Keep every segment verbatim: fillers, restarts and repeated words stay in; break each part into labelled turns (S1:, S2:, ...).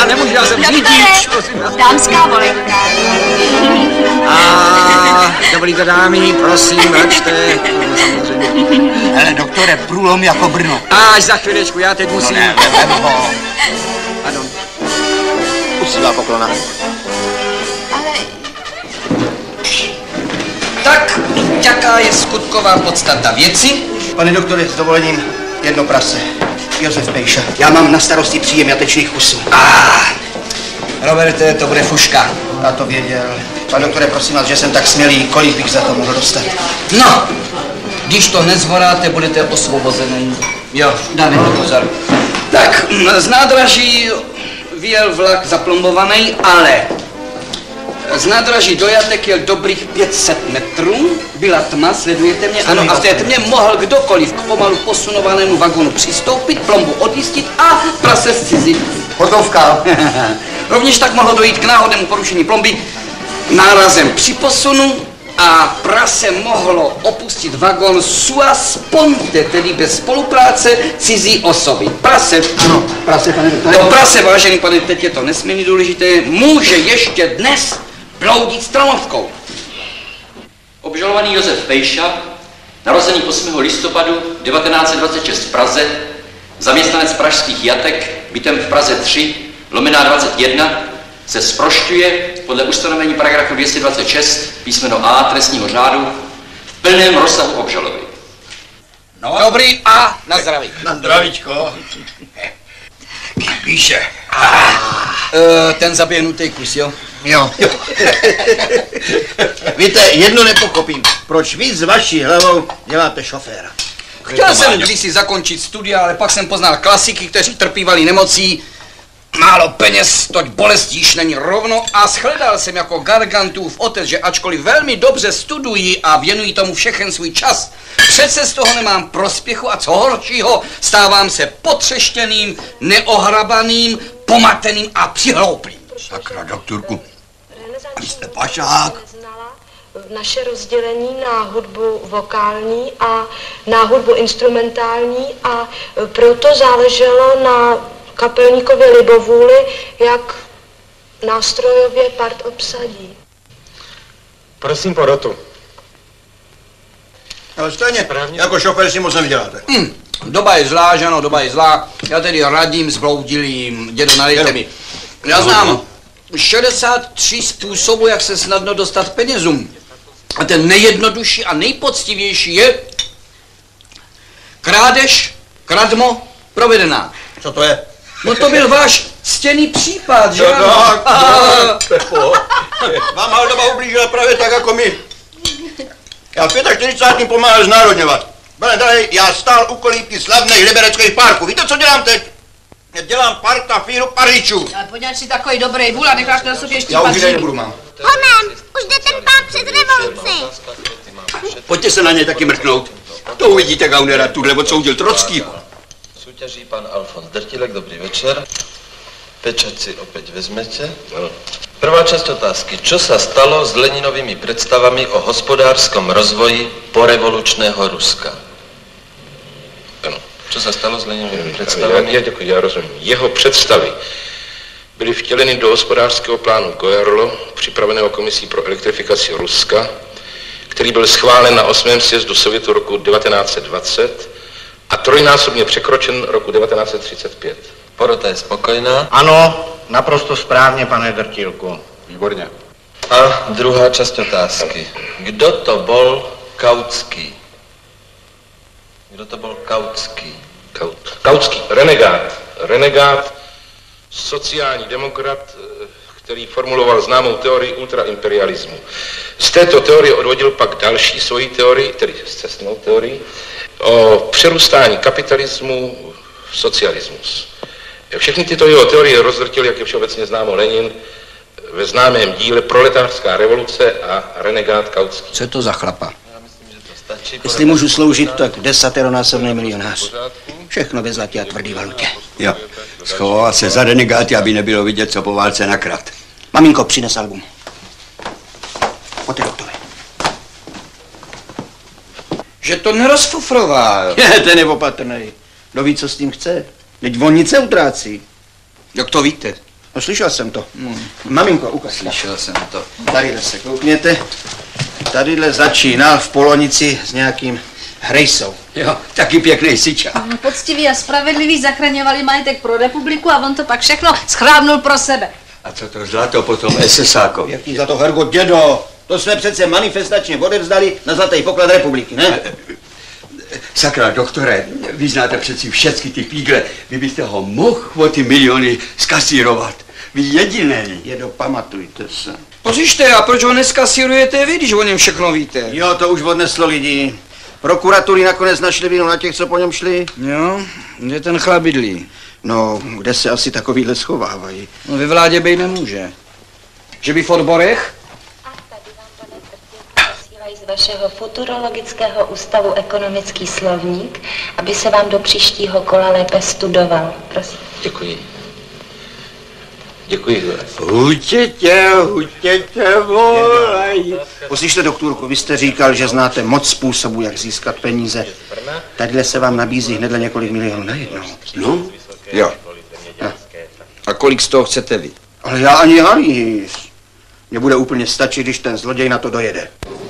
S1: Já nemůžu, já jsem řidič, prosím.
S2: Dámská volinka.
S1: A dobrý to dámy, prosím, račte.
S3: Hele, doktore, průlom jako Brno.
S1: Až za chvíličku, já teď musím.
S3: No ne, vem ho.
S1: Pardon.
S3: Uctivá poklona.
S2: Ale...
S1: Tak, jaká je skutková podstata věci?
S3: Pane doktore, s dovolením, jedno prase. Josef Pejša. Já mám na starosti příjem jatečných kusů.
S1: Ah, Roberte, to bude fuška.
S3: Já to věděl. Pane doktore, prosím vás, že jsem tak smělý, kolik bych za to mohl dostat?
S1: No, když to nezvoráte, budete osvobozený. Jo, dáme to pozor. Tak, z nádraží vyjel vlak zaplombovaný, ale z nádraží do Jatek jel dobrých pět set metrů, byla tma, sledujete mě, ano, a v té tmě mohl kdokoliv k pomalu posunovanému vagonu přistoupit, plombu odjistit a prase zcizit.
S3: Hotovka.
S1: Rovněž tak mohlo dojít k náhodnému porušení plomby nárazem při posunu a prase mohlo opustit vagon sua sponte, tedy bez spolupráce cizí osoby. Prase,
S3: Ano, prase, pane doktore.
S1: to prase, vážený pane, teď je to nesmírně důležité, může ještě dnes bloudit stranovkou.
S4: Obžalovaný Josef Pejša, narozený osmého listopadu devatenáct set dvacet šest v Praze, zaměstnanec pražských Jatek, bytem v Praze tři, lomená dvacet jedna, se zprošťuje podle ustanovení paragrafu dvě stě dvacet šest písmeno A trestního řádu v plném rozsahu obžaloby.
S1: No, dobrý a na zdraví.
S3: Na zdravíčko. Píše.
S1: Uh, ten zaběhnutý kus, jo?
S3: Jo. Víte, jedno nepochopím. Proč vy s vaší hlavou děláte šoféra?
S1: Chtěl jsem kdysi zakončit studia, ale pak jsem poznal klasiky, kteří trpívali nemocí. Málo peněz, toť bolest již není rovno a shledal jsem jako Gargantův otec, že ačkoliv velmi dobře studují a věnují tomu všechen svůj čas, přece z toho nemám prospěchu a co horšího, stávám se potřeštěným, neohrabaným, pomateným a přihlouplým.
S3: Sakra, doktorku, vy jste pašák.
S5: Naše rozdělení na hudbu vokální a na hudbu instrumentální a proto záleželo na kapelníkovi libovůli, jak nástrojově part obsadí.
S6: Prosím porotu.
S3: Ale stejně, jako šofér si moc nevyděláte.
S1: Hmm, doba je zlá, že ano, doba je zlá. Já tedy radím zbloudilým, dědo, nalejte mi. Já znám šedesát tři způsobů, jak se snadno dostat penězům. A ten nejjednodušší a nejpoctivější je krádež, kradmo, provedená.
S3: Co to je?
S1: No to byl váš ctěný případ, že
S3: No
S1: ano?
S3: tak, Pepo. Vám Haldoba ublížila právě tak jako my. Já v čtyřicátém pátém pomáhal znárodňovat. Pane drahý, já stál u kolíbky slavných libereckých parků. Víte, co dělám teď? Dělám park na fíru paričů.
S2: Ale poněď si takový dobrý vůl a necháš na sobě ještě
S3: Já už
S2: patří.
S3: jde nebudu, mám.
S7: Honem, už jde ten pán před revoluci.
S8: Pojďte se na něj taky mrknout. To uvidíte, Gaunera, tuhle odsoudil Trockýho.
S9: Súťaží pan Alfons Drtilek, dobrý večer. Pečať si opäť vezmete. Prvá časť otázky. Čo sa stalo s Leninovými predstavami o hospodářskom rozvoji porevolučného Ruska?
S6: Ano.
S9: Čo sa stalo s Leninovými představami?
S6: Já, já děkuji, já rozumím. Jeho představy byly vtěleny do hospodářského plánu Goerlo, připraveného komisí pro elektrifikaci Ruska, který byl schválen na osmém sjezdu Sovětu roku devatenáct set dvacet a trojnásobně překročen roku devatenáct set třicet pět.
S9: Porota je spokojná.
S3: Ano, naprosto správně, pane Drtilku.
S6: Výborně.
S9: A druhá časť otázky. Kdo to bol Kautský? Kdo to bol Kautský?
S6: Kaut, Kautský, renegát. Renegát, sociální demokrat, který formuloval známou teorii ultraimperialismu. Z této teorie odvodil pak další svoji teorii, tedy scestnou teorii, o přerůstání kapitalismu v socialismus. Všechny tyto jeho teorie rozdrtil, jak je všeobecně známo, Lenin ve známém díle Proletářská revoluce a renegát Kautský.
S1: Co je to za chlapa?
S9: Stačí.
S3: Jestli můžu sloužit, tak desateronásobný milionář. Všechno ve zlatě a tvrdý valutě.
S8: Jo, schoval se za renegáty, aby nebylo vidět, co po válce nakrát.
S3: Maminko, přines album. Pojďte, doktore.
S1: Že to nerozfufroval.
S3: Je, ten je opatrnej. Kdo ví, co s tím chce? Teď on nic neutrácí.
S1: Jak to víte?
S3: No, slyšel jsem to. Hmm. Maminko, ukaž.
S1: Slyšel jsem to.
S3: Tadyhle se koukněte. Tadyhle začínal v Polonici s nějakým Hrejsou.
S8: Jo, taky pěkný siča.
S2: No, poctiví a spravedliví zachraňovali majetek pro republiku a on to pak všechno schrábnul pro sebe.
S8: A co to zlato potom esesákovi?
S3: Jaký za to, Hergo, dědo? To jsme přece manifestačně odevzdali na zlatý poklad republiky, ne?
S8: Sakra, doktore, vy znáte přeci všechny ty pígle. Vy byste ho mohl o ty miliony skasírovat. Vy jedinej.
S3: Dědo, pamatujte se.
S1: Pořište, a proč ho neskasírujete vy, když o něm všechno víte?
S3: Jo, to už odneslo lidi. Prokuratury nakonec našli vinu na těch, co po něm šli.
S1: Jo, kde ten chlap bydlí?
S3: No, kde se asi takovýhle schovávají?
S1: No, ve vládě být nemůže. Že by v odborech?
S5: A tady vám, pane Trpělku, posílají z vašeho futurologického ústavu ekonomický slovník, aby se vám do příštího kola lépe studoval. Prosím.
S9: Děkuji. Děkuji.
S8: Hutětě, hutětě, volaj.
S3: Poslyšte, doktorku, vy jste říkal, že znáte moc způsobů, jak získat peníze. Tadyhle se vám nabízí hnedle několik milionů najednou.
S8: No?
S1: Jo. A, a kolik z toho chcete vy?
S3: Ale já ani halíš. Mně bude úplně stačit, když ten zloděj na to dojede.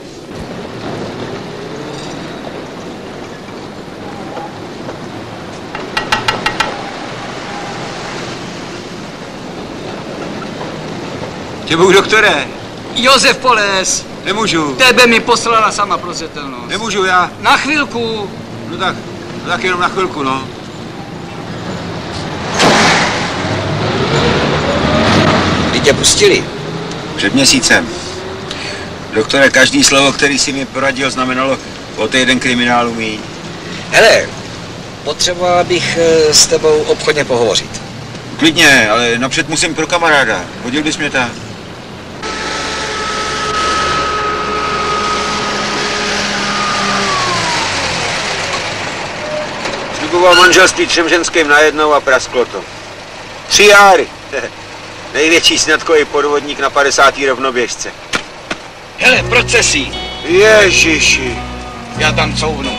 S8: Těbou, doktore.
S1: Josef Poles.
S8: Nemůžu.
S1: Tebe mi poslala sama prozřetelnost.
S8: Nemůžu já.
S1: Na chvilku.
S8: No tak, no tak jenom na chvilku, no.
S1: Kdy tě pustili?
S8: Před měsícem. Doktore, každý slovo, který si mi poradil, znamenalo o týden kriminálu míň.
S1: Hele, potřeboval bych s tebou obchodně pohovořit.
S8: Klidně, ale napřed musím pro kamaráda. Hodil bys mě tam. Sliboval manželství třem ženským najednou a prasklo to. Tři járy. Největší sňatkový podvodník na padesátý rovnoběžce.
S1: Hele, procesí.
S8: Ježiši.
S1: Já tam couvnu.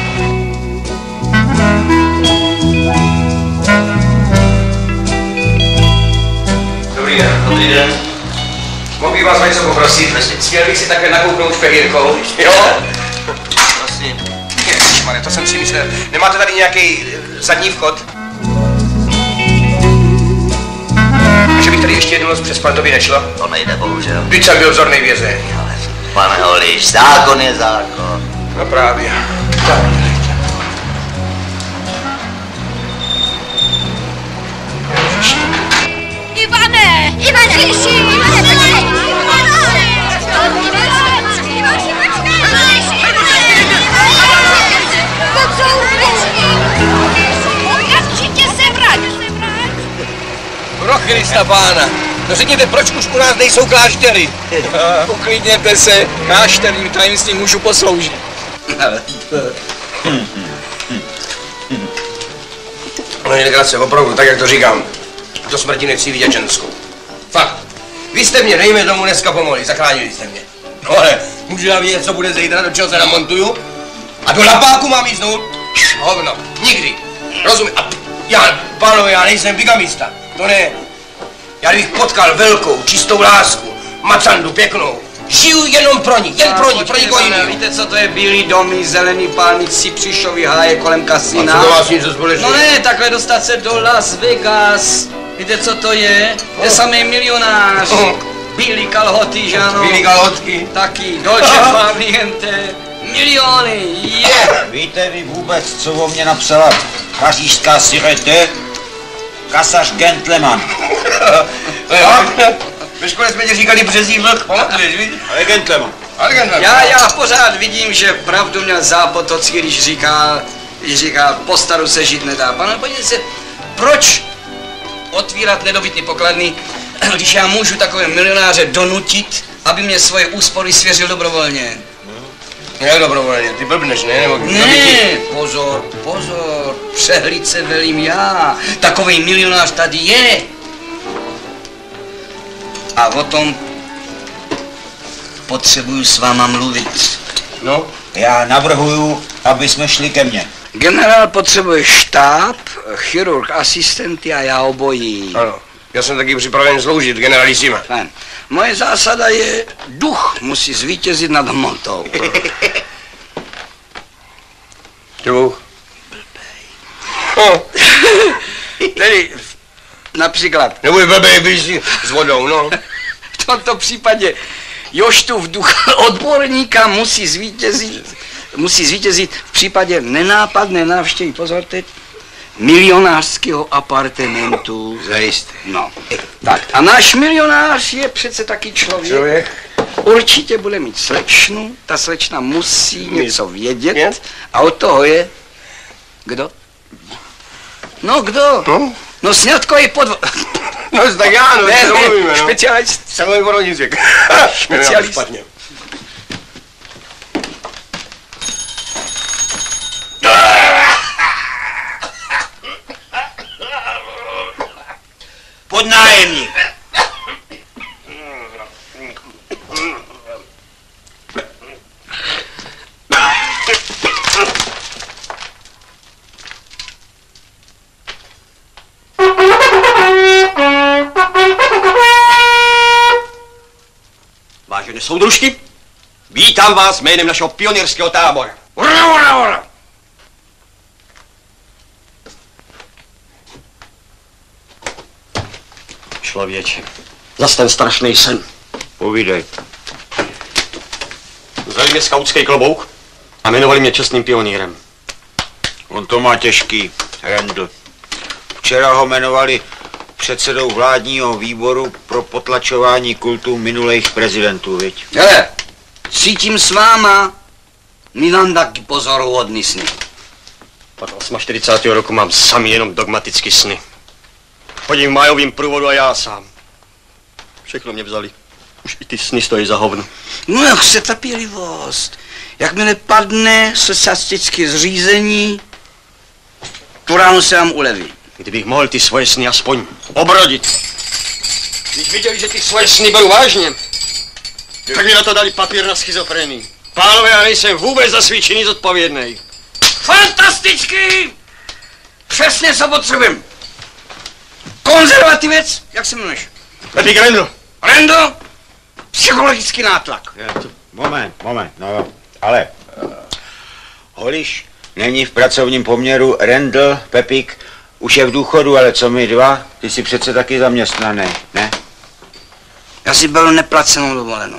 S10: Dobrý den. Dobrý den. Mohl bych vás něco poprosit? Chtěl bych si také nakouknout špehírkou. Jo?
S9: Prosím.
S10: Ježišmarja, to jsem si myslel. Nemáte tady nějaký zadní vchod? A že bych tady ještě jednu noc přespat, to by nešlo?
S9: To nejde, bohužel.
S10: Vždyť jsem byl vzornej vězeň.
S9: Ale, pane Holíš, zákon je zákon.
S10: No právě. Tak.
S7: Ivane! Ivane! Slyši! Ivane, počkej! Určitě se vrať!
S10: Pro Krista pána! No řekněte, proč už u nás nejsou kláštery?
S1: Uklidněte se, klášterním tajemstvím můžu posloužit.
S10: No legrace, opravdu, tak jak to říkám. Do smrti nechci vidět ženskou. Fakt. Vy jste mě, dejme tomu, dneska pomohli, zachránili jste mě. No ale můžu já vědět, co bude zítra, do čeho se namontuju? A do lapáku mám jít znovu? Hovno, nikdy. Rozumím. A já, pánové, já nejsem bigamista. To ne. Já bych potkal velkou, čistou lásku, macandu pěknou. Žiju jenom pro ní, jen pro ní, pro nikoho jiného.
S1: Víte, co to je bílý domy, zelený pálnici, příšový háje kolem kasína?
S10: A co to vás něco společného?
S1: No ne, takhle dostat se do Las Vegas. Víte, co to je? To je samý milionář. Bílý kalhoty, že ano?
S10: Bílý kalhotky.
S1: Taky, Dolce Farniente. Miliony, je! Yeah.
S8: Víte vy vůbec, co o mě napsala pařížská sirete? Kasař Gentleman.
S10: Ve škole jsme ti říkali březí vlk, pamatuješ, víš?
S8: Ale Gentleman.
S10: Ale Gentleman.
S1: Já, já pořád vidím, že pravdu měl Zápotocký, když říká, když říká, po staru se žít nedá. Pane, podívejte se, proč otvírat nedobytný pokladny, když já můžu takové milionáře donutit, aby mě svoje úspory svěřil dobrovolně?
S10: Jak dobrovolně, ty blbneš, ne? Nebo
S1: ne, pozor, pozor, přehlíd se velím já. Takový milionář tady je. A o tom potřebuju s váma mluvit.
S10: No?
S8: Já navrhuju, aby jsme šli ke mně.
S1: Generál potřebuje štáb, chirurg, asistenty a já obojí.
S10: Ano. Já jsem taky připraven sloužit, generalissima.
S1: Fajn. Moje zásada je, duch musí zvítězit nad hmotou.
S10: Duch?
S1: No. Tedy například.
S10: Nebude blbej, blíž s vodou, no.
S1: V tomto případě Joštův duch odborníka musí zvítězit, musí zvítězit v případě nenápadné návštěvy, pozor teď, milionářského apartamentu.
S10: Zajisté.
S1: No, tak a náš milionář je přece taky člověk.
S10: Člověk.
S1: Určitě bude mít slečnu, ta slečna musí něco vědět
S10: Věd?
S1: a od toho je... Kdo? No kdo?
S10: No?
S1: No sňatkový podvod...
S10: No tak já, no,
S1: ne,
S10: se domluvíme, no.
S1: Specialist.
S10: Samý porodnicek.
S1: Specialist.
S10: Špatně.
S1: Podnájemník.
S10: Vážené soudružky, vítám vás jménem našeho pionýrského tábora.
S1: Ura, ura, ura.
S10: Člověče, zas ten strašný sen.
S8: Povídej.
S10: Vzali mě skautský klobouk a jmenovali mě čestným pionýrem.
S8: On to má těžký, Rendl. Včera ho jmenovali předsedou vládního výboru pro potlačování kultu minulých prezidentů, viď?
S1: Hele, cítím s váma, nemám taky pozoruhodný sny.
S10: Od čtyřicátého osmého roku mám sami jenom dogmaticky sny. Chodím v májovým průvodu a já sám. Všechno mě vzali. Už i ty sny stojí za hovno.
S1: No jak se trpělivost. Jakmile padne socialistické zřízení, tu ráno se vám uleví.
S10: Kdybych mohl ty svoje sny aspoň obrodit. Když viděli, že ty svoje sny beru vážně, tak mi na to dali papír na schizofrenii. Pánové, já nejsem vůbec za svý činy zodpovědnej.
S1: Fantastický! Přesně co potřebujeme. Konzervativec, jak se jmenuješ?
S10: Pepík Rendl.
S1: Rendl, psychologický nátlak.
S8: Moment, moment, no jo. Ale uh, Holiš není v pracovním poměru, Rendl, Pepík, už je v důchodu, ale co my dva? Ty jsi přece taky zaměstnaný, ne?
S1: Já si beru neplacenou dovolenou.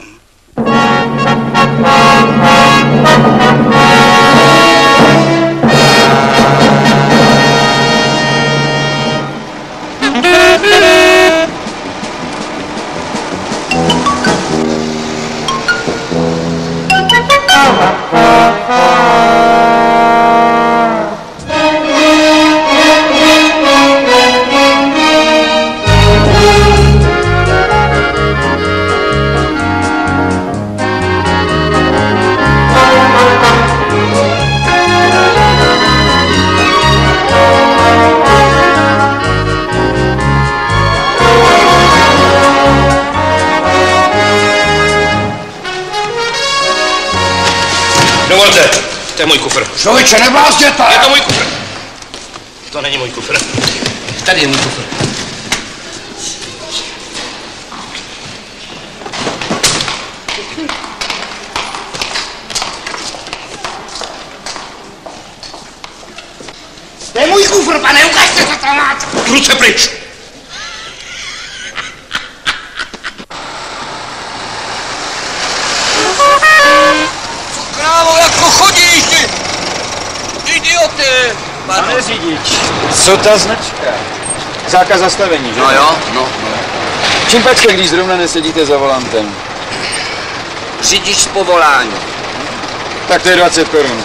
S10: Dovolte, to je můj kufr.
S1: Člověče, neblázděte!
S10: Je to můj kufr. To není můj kufr. Tady je můj kufr.
S1: To je můj kufr, pane, ukažte, co tam máte!
S10: Ruce pryč!
S1: Krávo, jako chodíš, ty! Idioty!
S8: Pane řidič, co ta značka? Zákaz zastavení, že?
S1: No jo, no, no.
S8: Čím pačka, když zrovna nesedíte za volantem?
S1: Řidič z povolání.
S8: Tak to je dvacet korun.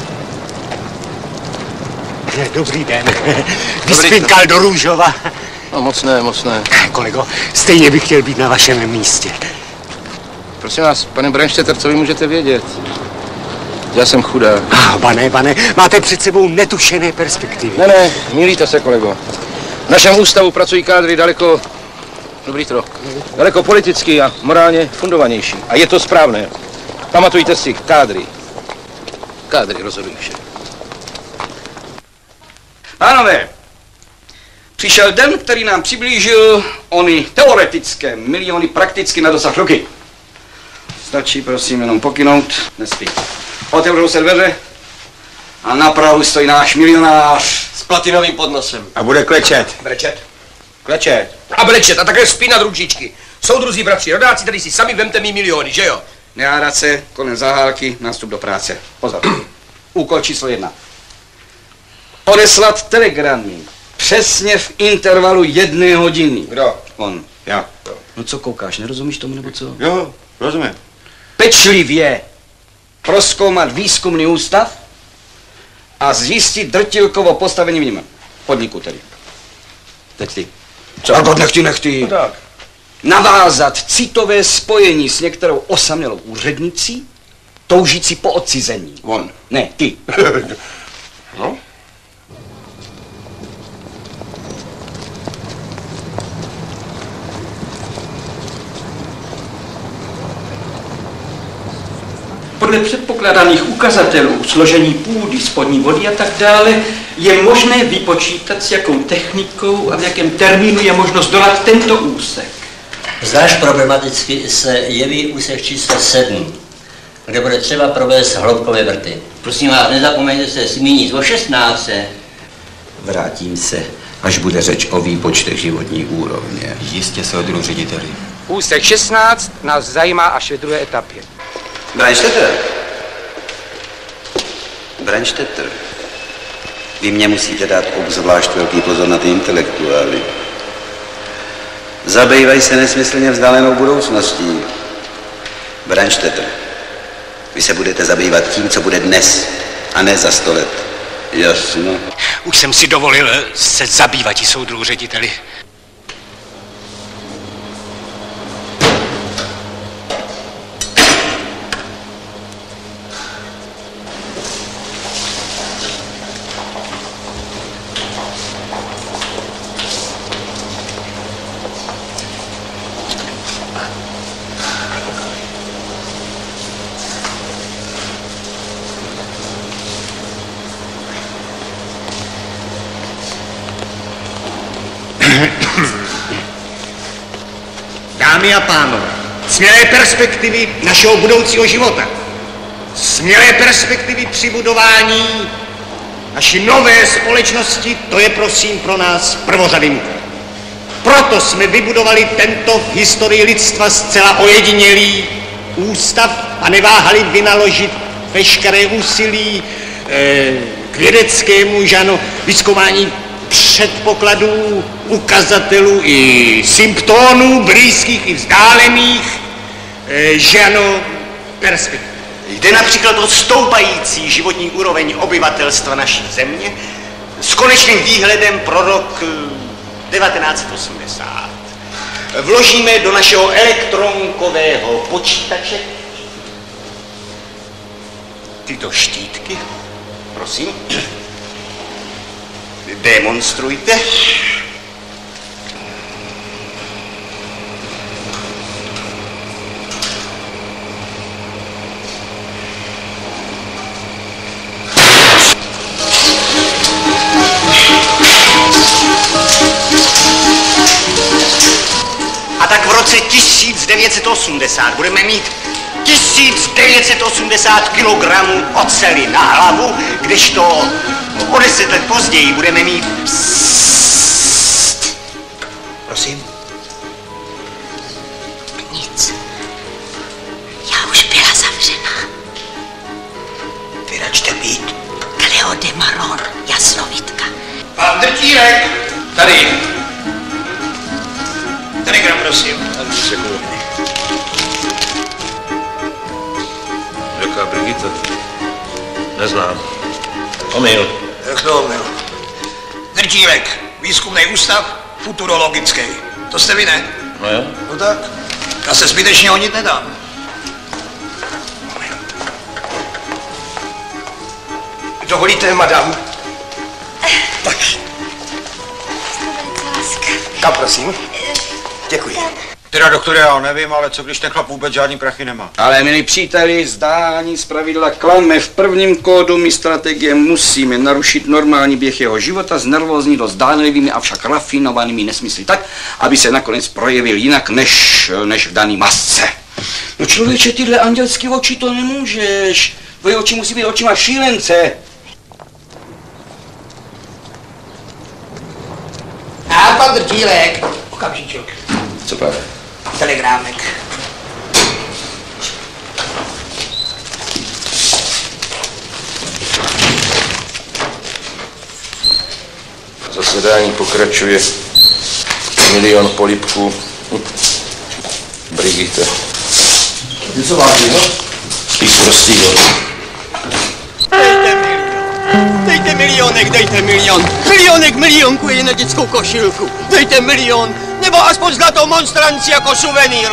S11: Dobrý den. Vyspinka do Růžova.
S10: No moc ne, moc ne.
S11: Kolego, stejně bych chtěl být na vašem místě.
S10: Prosím vás, pane Brandstätter, co vy můžete vědět? Já jsem chudák.
S11: Ah, pane, pane, máte před sebou netušené perspektivy.
S10: Ne, ne, mýlíte se, kolego. V našem ústavu pracují kádry daleko, dobrý to, daleko politicky a morálně fundovanější. A je to správné. Pamatujte si, kádry. Kádry rozhodují vše.
S1: Pánové, přišel den, který nám přiblížil ony teoretické miliony prakticky na dosah ruky. Stačí, prosím, jenom pokynout, nespí. Otevřou se dveře a na prahu stojí náš milionář.
S10: S platinovým podnosem.
S8: A bude klečet.
S10: Brečet?
S8: Klečet.
S10: A brečet a takhle spínat ručičky. Soudruzí bratři, rodáci, tady si sami vemte mi miliony, že jo?
S1: Nehádat se, kolem zahálky, nástup do práce. Pozor. Úkol číslo jedna. Odeslat telegramy. Přesně v intervalu jedné hodiny.
S10: Kdo?
S1: On.
S8: Já.
S1: No co koukáš, nerozumíš tomu nebo co?
S8: Jo, rozumím.
S1: Pečlivě prozkoumat výzkumný ústav a zjistit drtilkovo postavení v něm. Podniku tedy. Teď ty. Co? Margot, nechty, nechty.
S10: No tak.
S1: Navázat citové spojení s některou osamělou úřednicí, toužící po odcizení.
S10: On.
S1: Ne, ty.
S10: No?
S12: Podle předpokládaných ukazatelů složení půdy, spodní vody a tak dále je možné vypočítat, s jakou technikou a v jakém termínu je možno zdolat tento úsek.
S13: Zvlášť problematicky se jeví úsek číslo sedm, kde bude třeba provést hloubkové vrty. Prosím vás, nezapomeňte se zmínit o šestnáctce.
S14: Vrátím se, až bude řeč o výpočtech životní úrovně.
S15: Jistě, soudru řediteli.
S11: Úsek šestnáct nás zajímá až ve druhé etapě.
S14: Brandstätter. Brandstätter. Vy mě musíte dát obzvlášť velký pozor na ty intelektuály. Zabývají se nesmyslně vzdálenou budoucností. Brandstätter. Vy se budete zabývat tím, co bude dnes, a ne za sto let. Jasno.
S11: Už jsem si dovolil se zabývat i soudru řediteli. Dámy a pánové, smělé perspektivy našeho budoucího života, smělé perspektivy při budování naší nové společnosti, to je prosím pro nás prvořadým úkolem. Proto jsme vybudovali tento v historii lidstva zcela ojedinělý ústav a neváhali vynaložit veškeré úsilí e, k vědeckému žano vyzkoumání předpokladů, ukazatelů i symptomů blízkých i vzdálených, e, že ano, perspektiv. Jde například o stoupající životní úroveň obyvatelstva naší země s konečným výhledem pro rok devatenáct set osmdesát. Vložíme do našeho elektronkového počítače tyto štítky, prosím. Demonstrujte. A tak v roce tisíc devět set osmdesát budeme mít tisíc devět set osmdesát kilogramů oceli na hlavu, kdežto o deset let později budeme mít... Psst. Prosím.
S7: Nic. Já už byla zavřena.
S14: Vy račte být.
S7: Cleo de Maror, jasnovidka.
S10: Pan Drtírek! Tady. Telegram, prosím.
S6: Jaká Brigitte? Neznám. Omyl.
S10: Jak to omyl? Drtírek, výzkumný ústav,
S11: futurologický. To jste vy, ne?
S10: No jo.
S11: No tak, já se zbytečně honit nedám.
S10: Dovolíte, madam? Tak. Kam, prosím? Děkuji.
S8: Teda, doktore, já nevím, ale co když ten chlap vůbec žádný prachy nemá?
S1: Ale milí příteli, zdání zpravidla klame. V prvním kódu my strategie musíme narušit normální běh jeho života, znervóznit ho zdánlivými, avšak rafinovanými nesmysly tak, aby se nakonec projevil jinak než, než v daný masce. No člověče, tyhle andělský oči to nemůžeš. Tvoje oči musí být očima šílence.
S11: A pan Drtílek. Okamžíček.
S10: Co právě?
S11: Telegrámek.
S6: Zasedání pokračuje. Milion polibků. Brigitte.
S10: Něco vážného?
S6: Spíš prostýho.
S11: Dejte milion. Dejte milionek, dejte milion. Milionek milionku je na dětskou košilku. Dejte milion. Nebo aspoň zlatou monstranci jako suvenýr.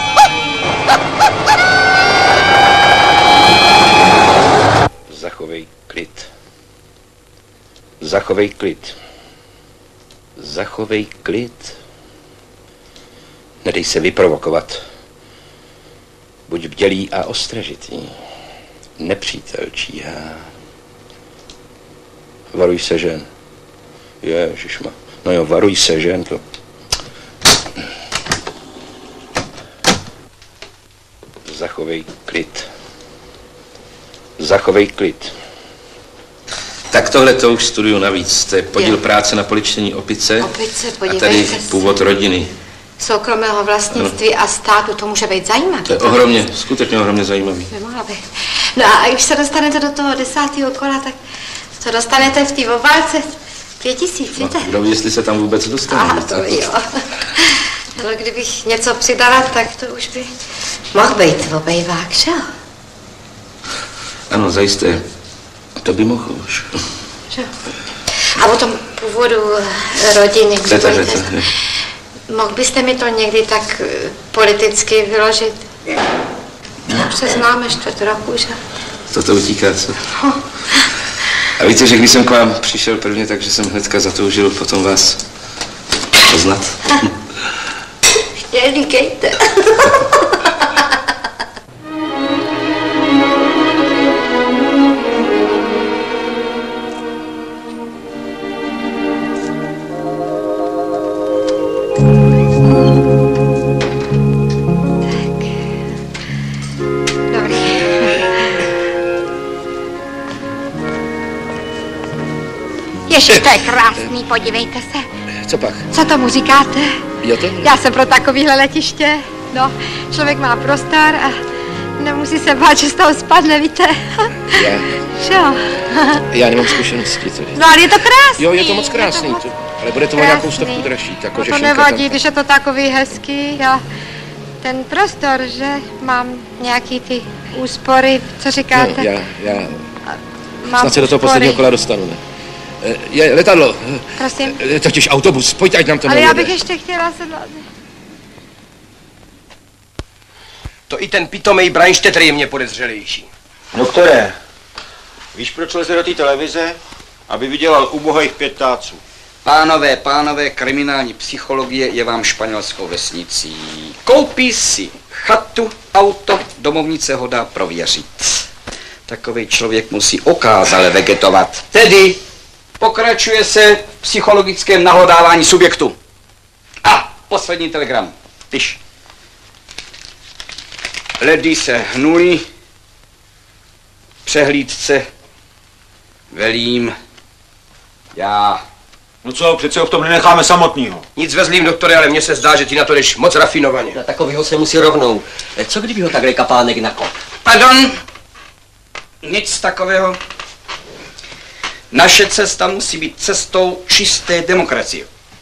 S6: Zachovej klid. Zachovej klid. Zachovej klid. Nedej se vyprovokovat. Buď bdělý a ostražitý. Nepřítel číhá. Varuj se žen. Ježišma. No jo, varuj se žen. To... Zachovej klid. Zachovej klid. Tak tohle to už studuju navíc. To je podíl
S5: Jo.
S6: práce na poličtení opice.
S5: Opice,
S6: A
S5: podívejte
S6: tady
S5: se.
S6: původ rodiny.
S5: Soukromého vlastnictví a státu, to může být zajímavé.
S6: To je ohromně, skutečně ohromně zajímavý.
S5: Nemohla bych. No a když se dostanete do toho desátého kola, tak to dostanete v té obálce pět tisíc, víte?
S6: Kdo ví, jestli se tam vůbec dostane.
S5: Aha, to jo. Ale kdybych něco přidala, tak to už by mohl být obejvák, že jo?
S6: Ano, zajisté. To by mohl už.
S5: Že jo? A o tom původu rodiny, když
S6: Řeta,
S5: budete-
S6: řeta, ne.
S5: mohl byste mi to někdy tak eh, politicky vyložit? Už se známe čtvrt roku, že?
S6: Toto utíká, co? A víte, že když jsem k vám přišel prvně, takže jsem hnedka zatoužil potom vás poznat.
S5: Je, říkejte.
S7: Ježiš, to je krásný, podívejte se.
S6: Co pak?
S7: Co tomu říkáte?
S6: Jo to?
S7: Já jsem pro takovýhle letiště. No, člověk má prostor a nemusí se bát, že z toho spadne, víte?
S6: Já,
S7: Že jo?
S6: já nemám zkušenosti. To je.
S7: No, ale je to krásný.
S6: Jo, je to moc krásný,
S7: Je to moc
S6: to, ale bude to o nějakou stovku dražší. Tak
S7: No to nevadí, když je to takový hezký. Já ten prostor, že mám nějaký ty úspory, co říkáte?
S6: No, já, já
S7: Mám
S6: snad se do toho
S7: úspory.
S6: posledního kola dostanu, ne? Eh, Je letadlo,
S7: Prosím.
S6: Eh, totiž autobus, pojďte, ať nám to
S7: Ale já
S6: nejede.
S7: bych ještě chtěla sedlat.
S10: To i ten pitomej Breinštetr je mě podezřelejší.
S8: Doktore, víš, proč leze do té televize? Aby vydělal ubohých pět táců.
S1: Pánové, pánové, kriminální psychologie je vám španělskou vesnicí. Koupí si chatu, auto, domovnice ho dá prověřit. Takový člověk musí okázale vegetovat. Tedy pokračuje se v psychologickém nahlodávání subjektu. A poslední telegram. Tyž. Ledy se hnuly. Přehlídce velím já.
S8: No co, přece ho v tom nenecháme samotnýho.
S10: Nic ve zlým, doktore, ale mně se zdá, že ty na to jdeš moc rafinovaně.
S15: Na takovýho se musí rovnou. Co kdyby ho takhle kapánek nakop?
S1: Pardon? Nic takového. Naše cesta musí být cestou čisté demokracie.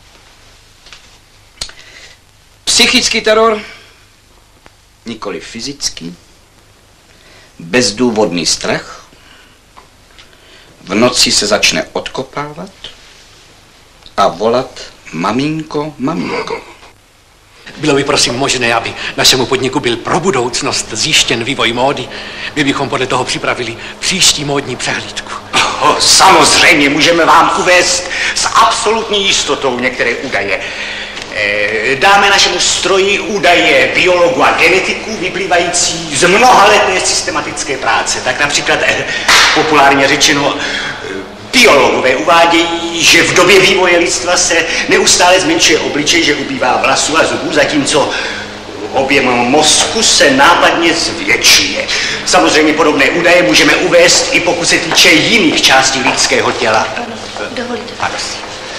S1: Psychický teror, nikoli fyzický, bezdůvodný strach, v noci se začne odkopávat a volat Maminko, maminko.
S16: Bylo by prosím možné, aby našemu podniku byl pro budoucnost zjištěn vývoj módy. My bychom podle toho připravili příští módní přehlídku.
S11: Oh, samozřejmě můžeme vám uvést s absolutní jistotou některé údaje. Eh, dáme našemu stroji údaje biologů a genetiků vyplývající z mnohaleté systematické práce. Tak například eh, populárně řečeno eh, biologové uvádějí, že v době vývoje lidstva se neustále zmenšuje obličej, že ubývá vlasů a zubů, zatímco objem mozku se nápadně zvětšuje. Samozřejmě podobné údaje můžeme uvést i pokud se týče jiných částí lidského těla.
S2: Dovolíte, prosím.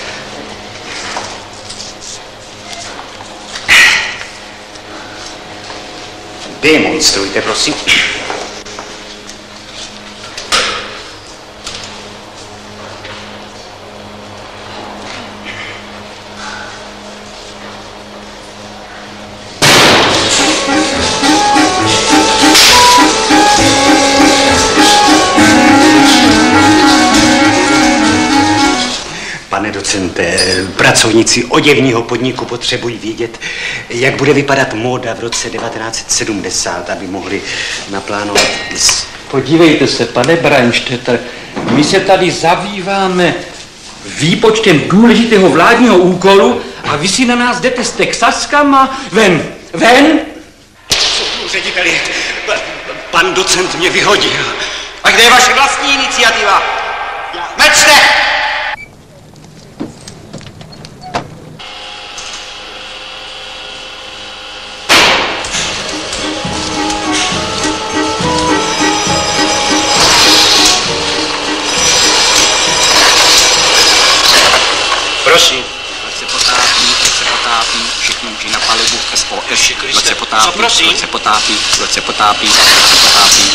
S11: Demonstrujte, prosím. Pane docente, pracovníci oděvního podniku potřebují vědět, jak bude vypadat móda v roce devatenáct set sedmdesát, aby mohli naplánovat.
S12: Podívejte se, pane Brandstetter, my se tady zabýváme výpočtem důležitého vládního úkolu a vy si na nás jdete s Texaskama ven. Ven?
S11: Řediteli, pan docent mě vyhodil. A kde je vaše vlastní iniciativa? Mečte!
S8: Prosím.
S1: Loď se potápí, loď se potápí, všichni muži na palubu, S O S, loď se potápí,
S8: Co prosím?
S1: loď se potápí, loď se potápí, loď se potápí.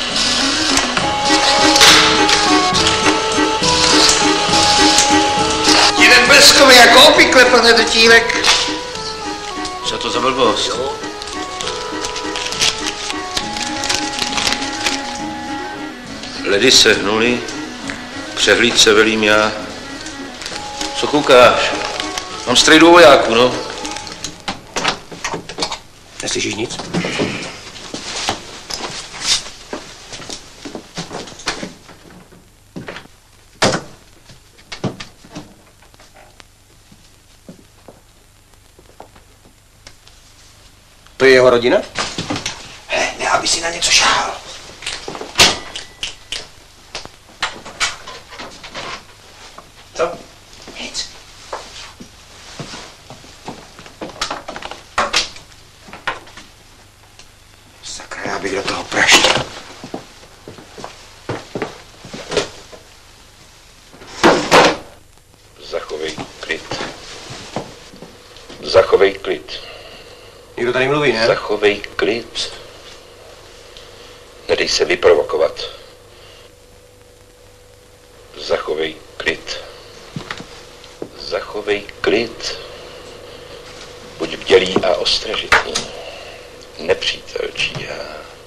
S10: Jeden bleskový jako obvykle, pane Drtívek.
S8: Co to za blbost? Ledy se hnuly, přehlídce velím já. Co koukáš? Mám strejdu vojáků, no.
S10: Neslyšíš nic? To je jeho rodina?
S11: He, ne, aby si na něco šáhl.
S10: Co?
S11: Nic. Sakra, já bych do toho praštil.
S6: Zachovej klid. Zachovej klid.
S10: Někdo tady mluví, ne?
S6: Zachovej klid. Nedej se vyprovokovat. Zachovej klid. Zachovej klid. Buď bdělý a ostražitý. Nepřítel číhá.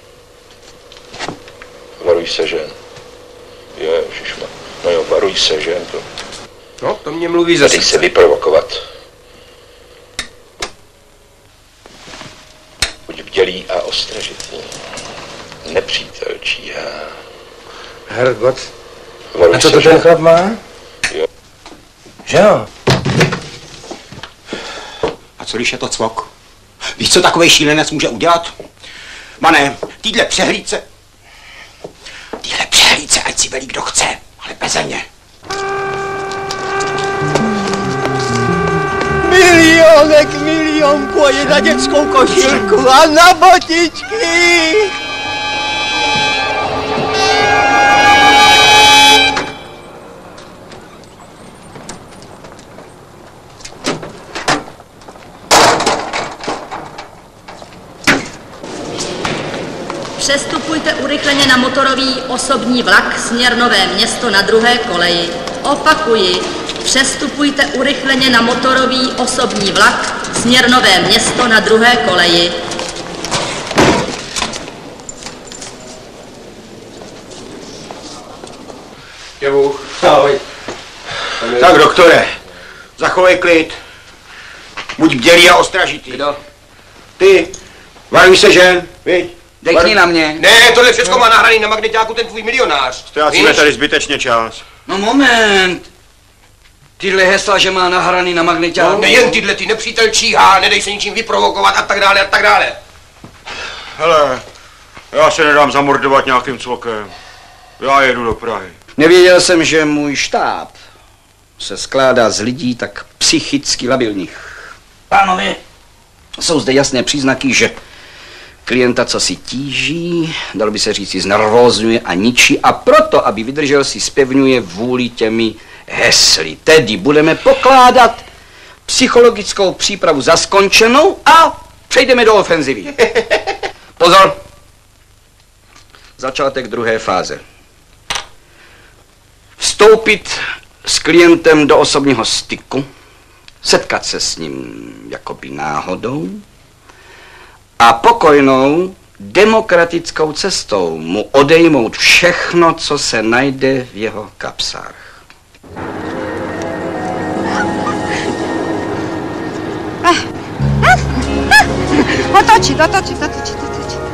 S6: Varuj se žen. Ježišma. No jo, varuj se žen. To.
S10: No, to mě mluví zase.
S6: Nedej se vyprovokovat. Buď bdělý a ostražitý. Nepřítel číhá.
S10: Hergot.
S6: Varuj
S10: A co
S6: se
S10: to
S6: žen.
S10: ten chlap má?
S6: Jo.
S10: Že jo?
S11: A co když je to cvok? Víš, co takovej šílenec může udělat? Mané, týhle přehlídce... Týhle přehlídce, ať si velí kdo chce, ale beze mě.
S17: Milionek, milionku a je na dětskou košilku a na botičky.
S18: Přestupujte urychleně na motorový osobní vlak směr Nové Město na druhé koleji. Opakuji, přestupujte urychleně na motorový osobní vlak směr Nové Město na druhé koleji.
S11: Tak, doktore,
S8: Zachovej klid. Buď bdělý a ostražitý.
S1: Kdo?
S8: Ty. Varuj se žen, viď?
S1: Dekni na mě.
S10: Ne, tohle všechno má nahraný na magneťáku ten tvůj milionář.
S8: Ztrácíme tady zbytečně čas.
S1: No moment. Tyhle hesla, že má nahraný na magneťáku.
S10: No, nejen tyhle, ty nepřítel číhá, nedej se ničím vyprovokovat a tak dále a tak dále.
S8: Hele, já se nedám zamordovat nějakým cvokem. Já jedu do Prahy.
S1: Nevěděl jsem, že můj štáb se skládá z lidí tak psychicky labilních. Pánové, jsou zde jasné příznaky, že klienta co si tíží, dalo by se říct, znervózňuje a ničí a proto, aby vydržel, si zpevňuje vůli těmi hesly. Tedy budeme pokládat psychologickou přípravu za skončenou a přejdeme do ofenzivy. Pozor! Začátek druhé fáze. Vstoupit s klientem do osobního styku, setkat se s ním jakoby náhodou a pokojnou demokratickou cestou mu odejmout všechno, co se najde v jeho kapsách.
S7: Otočit, otočit, otočit, otočit.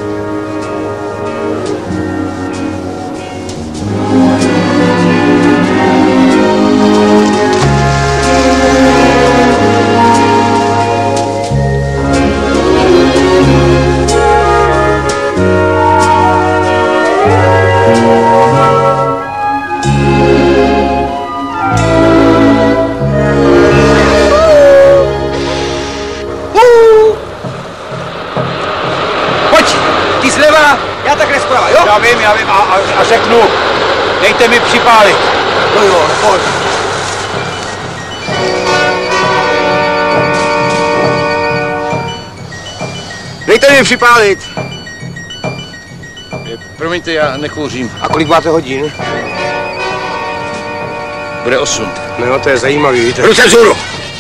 S1: Já takhle zprava, jo?
S8: Já vím, já vím a, a, a řeknu, dejte mi připálit.
S10: No jo, pojď.
S8: Dejte mi připálit.
S10: Promiňte, já nekouřím.
S8: A kolik máte hodin?
S10: Bude osm. No, to je zajímavý, víte.
S8: Ruce vzhůru.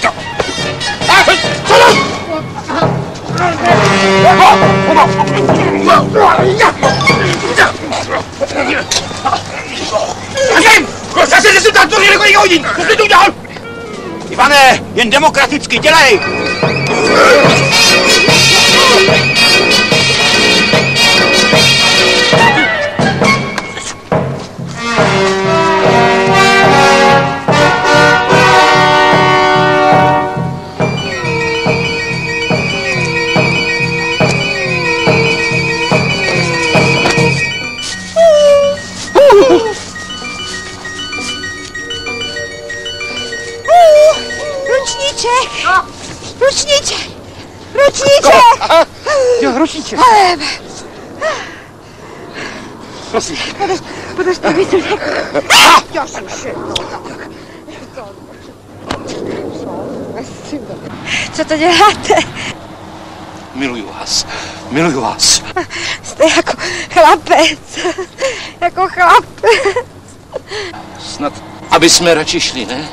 S8: Ivane, jen demokraticky, dělej!
S7: Ručníček! Ručníček! Ručníček!
S8: Jo, ručníček.
S7: Prosím. Podržte mi to. Já jsem všechno. Co to děláte?
S10: Miluju vás. Miluju vás.
S7: Jste jako chlapec. Jako chlapec.
S10: Snad, aby jsme radši šli, ne?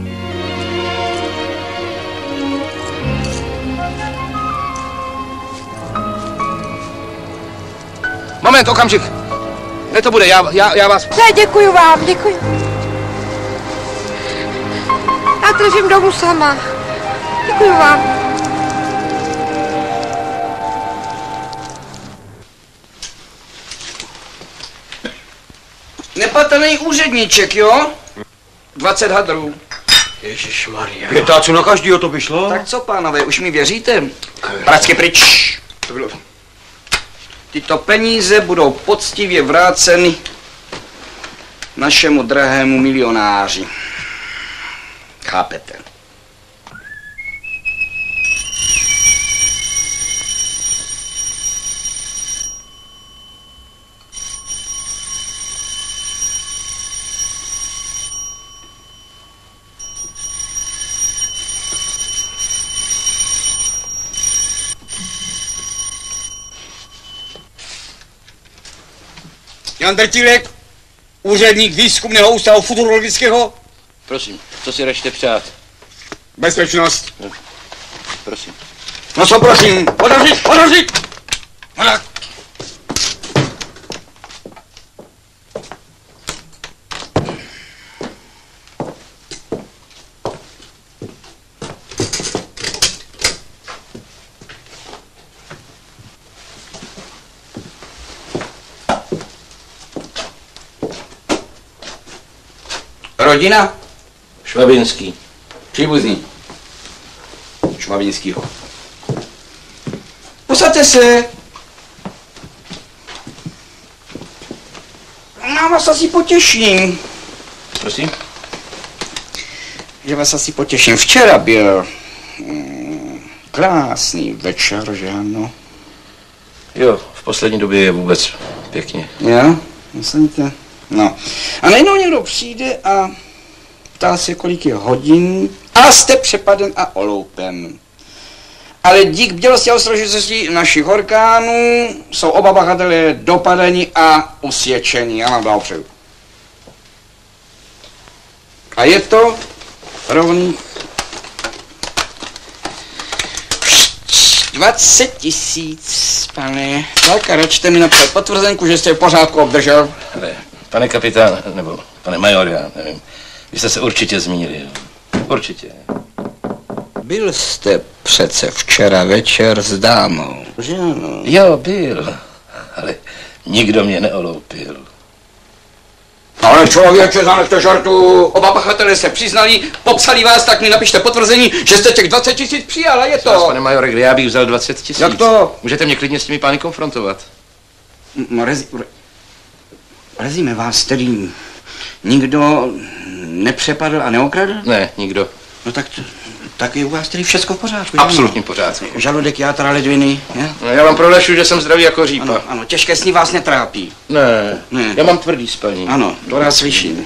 S10: Moment, okamžik. Ne, to bude, já, já, já vás...
S7: Ne, děkuju vám, děkuju. Já držím domů sama. Děkuju vám.
S1: Nepatrný úředníček, jo? dvacet hadrů.
S10: Ježišmarja.
S8: Pětáců na každýho to vyšlo?
S1: Tak co, pánové, už mi věříte? Pracky pryč.
S10: To bylo...
S1: Tyto peníze budou poctivě vráceny našemu drahému milionáři. Chápete?
S8: Jan Drtílek, úředník výzkumného ústavu futurologického.
S10: Prosím, co si račte přát?
S8: Bezpečnost.
S10: No, prosím.
S8: No co prosím, odavřít, odavřít! No tak.
S1: Rodina?
S6: Švabinský.
S1: Příbuzný. Švabinskýho. Posaďte se. Já vás asi potěším.
S6: Prosím?
S1: Že vás asi potěším. Včera byl mm, krásný večer, že ano?
S6: Jo, v poslední době je vůbec pěkně.
S1: Jo? Myslíte? No. A najednou někdo přijde a ptá se, kolik je hodin a jste přepaden a oloupen. Ale dík bdělosti a ostrožitosti našich orgánů jsou oba pachatelé dopadeni a usvědčeni. Já vám blahopřeju. A je to rovný dvacet tisíc, pane. Tak a račte mi napsat potvrzenku, že jste v pořádku obdržel.
S6: Ale, pane kapitán, nebo pane major, já nevím, vy jste se určitě zmínili. Určitě.
S1: Byl jste přece včera večer s dámou, že ano?
S6: Jo, byl, ale nikdo mě neoloupil.
S1: Ale člověče, zanechte žartu, oba pachatelé se přiznali, popsali vás, tak mi napište potvrzení, že jste těch dvacet tisíc přijal, a je to.
S6: Vás, pane majore, kde já bych vzal dvacet tisíc?
S1: Jak to?
S6: Můžete mě klidně s těmi pány konfrontovat.
S1: No, rezi, rezíme vás tedy nikdo nepřepadl a neokradl?
S6: Ne, nikdo.
S1: No tak, tak je u vás tedy všechno v pořádku.
S6: Absolutně v pořádku.
S1: Žaludek, játra, ledviny, ne?
S6: No, já vám prohlašuji, že jsem zdravý jako řípa.
S1: Ano, ano, těžké sny vás netrápí.
S6: Ne,
S1: ne,
S6: já mám tvrdý spaní.
S1: Ano, to rád slyším.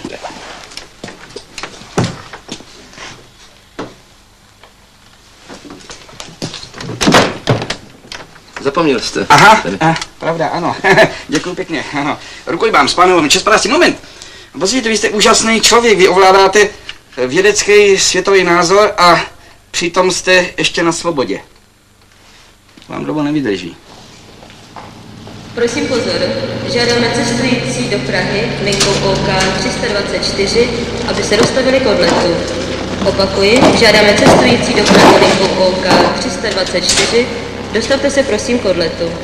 S6: Zapomněl jste.
S1: Aha, eh, pravda, ano. Děkuji pěkně, ano. Rukuj vám, s pánem, čas padá si moment. Pozvíte, vy jste úžasný člověk, vy ovládáte vědecký světový názor a přitom jste ještě na svobodě. Vám doba nevydrží.
S19: Prosím pozor, žádáme cestující do Prahy linkou O K tři sta dvacet čtyři, aby se dostavili k odletu. Opakuji, žádáme cestující do Prahy linkou O K tři sta dvacet čtyři, dostavte se prosím k odletu.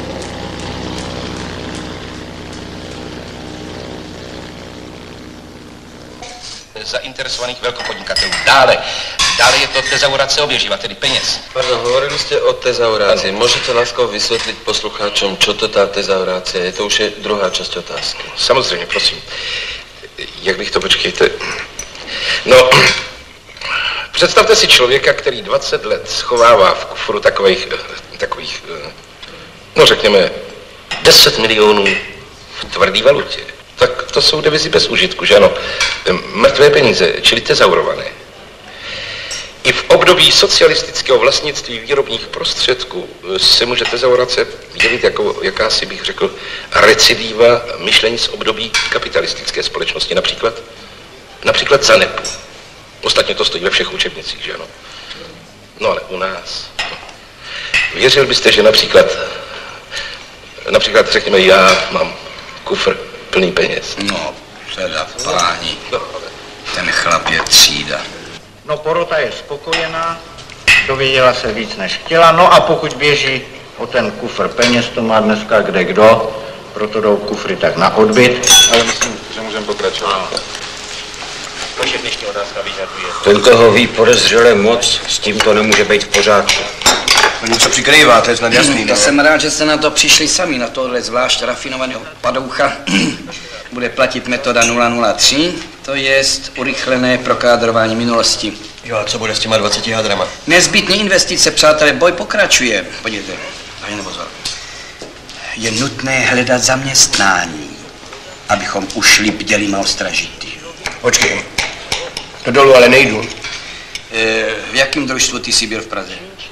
S6: Zainteresovaných velkopodnikatelů. Dále. Dále je to tezaurace oběživa, tedy peněz.
S9: Pardon, hovorili jste o tezaurácii. Můžete láskavo vysvětlit posluchačům, čo to ta tezaurácie je? To už je druhá část otázky.
S6: Samozřejmě, prosím. Jak bych to, počkejte. No, představte si člověka, který dvacet let schovává v kufru takových, takových, no řekněme, deset milionů v tvrdý valutě. Tak to jsou devizy bez užitku, že ano? Mrtvé peníze, čili tezaurované. I v období socialistického vlastnictví výrobních prostředků se může tezaurace jevit jako jakási, bych řekl, recidiva myšlení z období kapitalistické společnosti, například, například zanepu. Ostatně to stojí ve všech učebnicích, že ano? No ale u nás. Věřil byste, že například, například řekněme, já mám kufr plný peněz.
S1: No, předat páni, ten chlap je třída.
S11: No, porota je spokojená, dověděla se víc, než chtěla, no a pokud běží o ten kufr peněz, to má dneska kde kdo, proto jdou kufry tak na odbyt.
S6: Ale myslím, že můžeme pokračovat.
S11: No. Vaše dnešní otázka vyžaduje.
S8: Ten, koho ví podezřele moc, s tím to nemůže být v pořádku.
S10: No něco přikrývá, to je snad jasný.
S1: Já jsem rád, že jste na to přišli sami, na tohle zvlášť rafinovaného padoucha. Bude platit metoda nula nula tři, to jest urychlené prokádrování minulosti.
S10: Jo, a co bude s těma dvaceti hadrama?
S1: Nezbytný investice, přátelé, boj pokračuje. Podívejte, a jen pozor. Je nutné hledat zaměstnání, abychom ušli bdělým a ostražitý.
S10: Počkej, to dolů ale nejdu.
S1: E, v jakém družstvu ty jsi byl v Praze?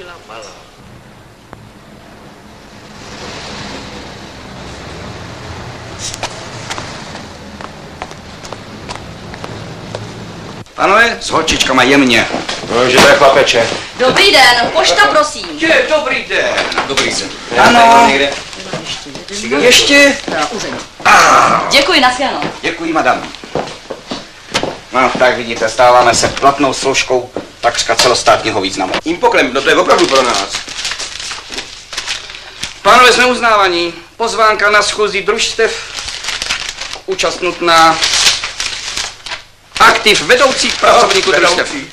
S1: Pánové, s holčičkama jemně.
S10: No, že to je chlapeče.
S18: Dobrý den, pošta prosím.
S1: Je, dobrý den.
S10: Dobrý den.
S1: Ano. Ještě?
S18: Děkuji, nashledanou.
S1: Děkuji, madam. No, tak vidíte, stáváme se platnou složkou takřka celostátního významu.
S10: Impoklem, no to je opravdu pro nás.
S1: Pánové, jsme uznávaní. Pozvánka na schůzi družstev účastnut na aktiv aktiv vedoucích pracovníků družstev.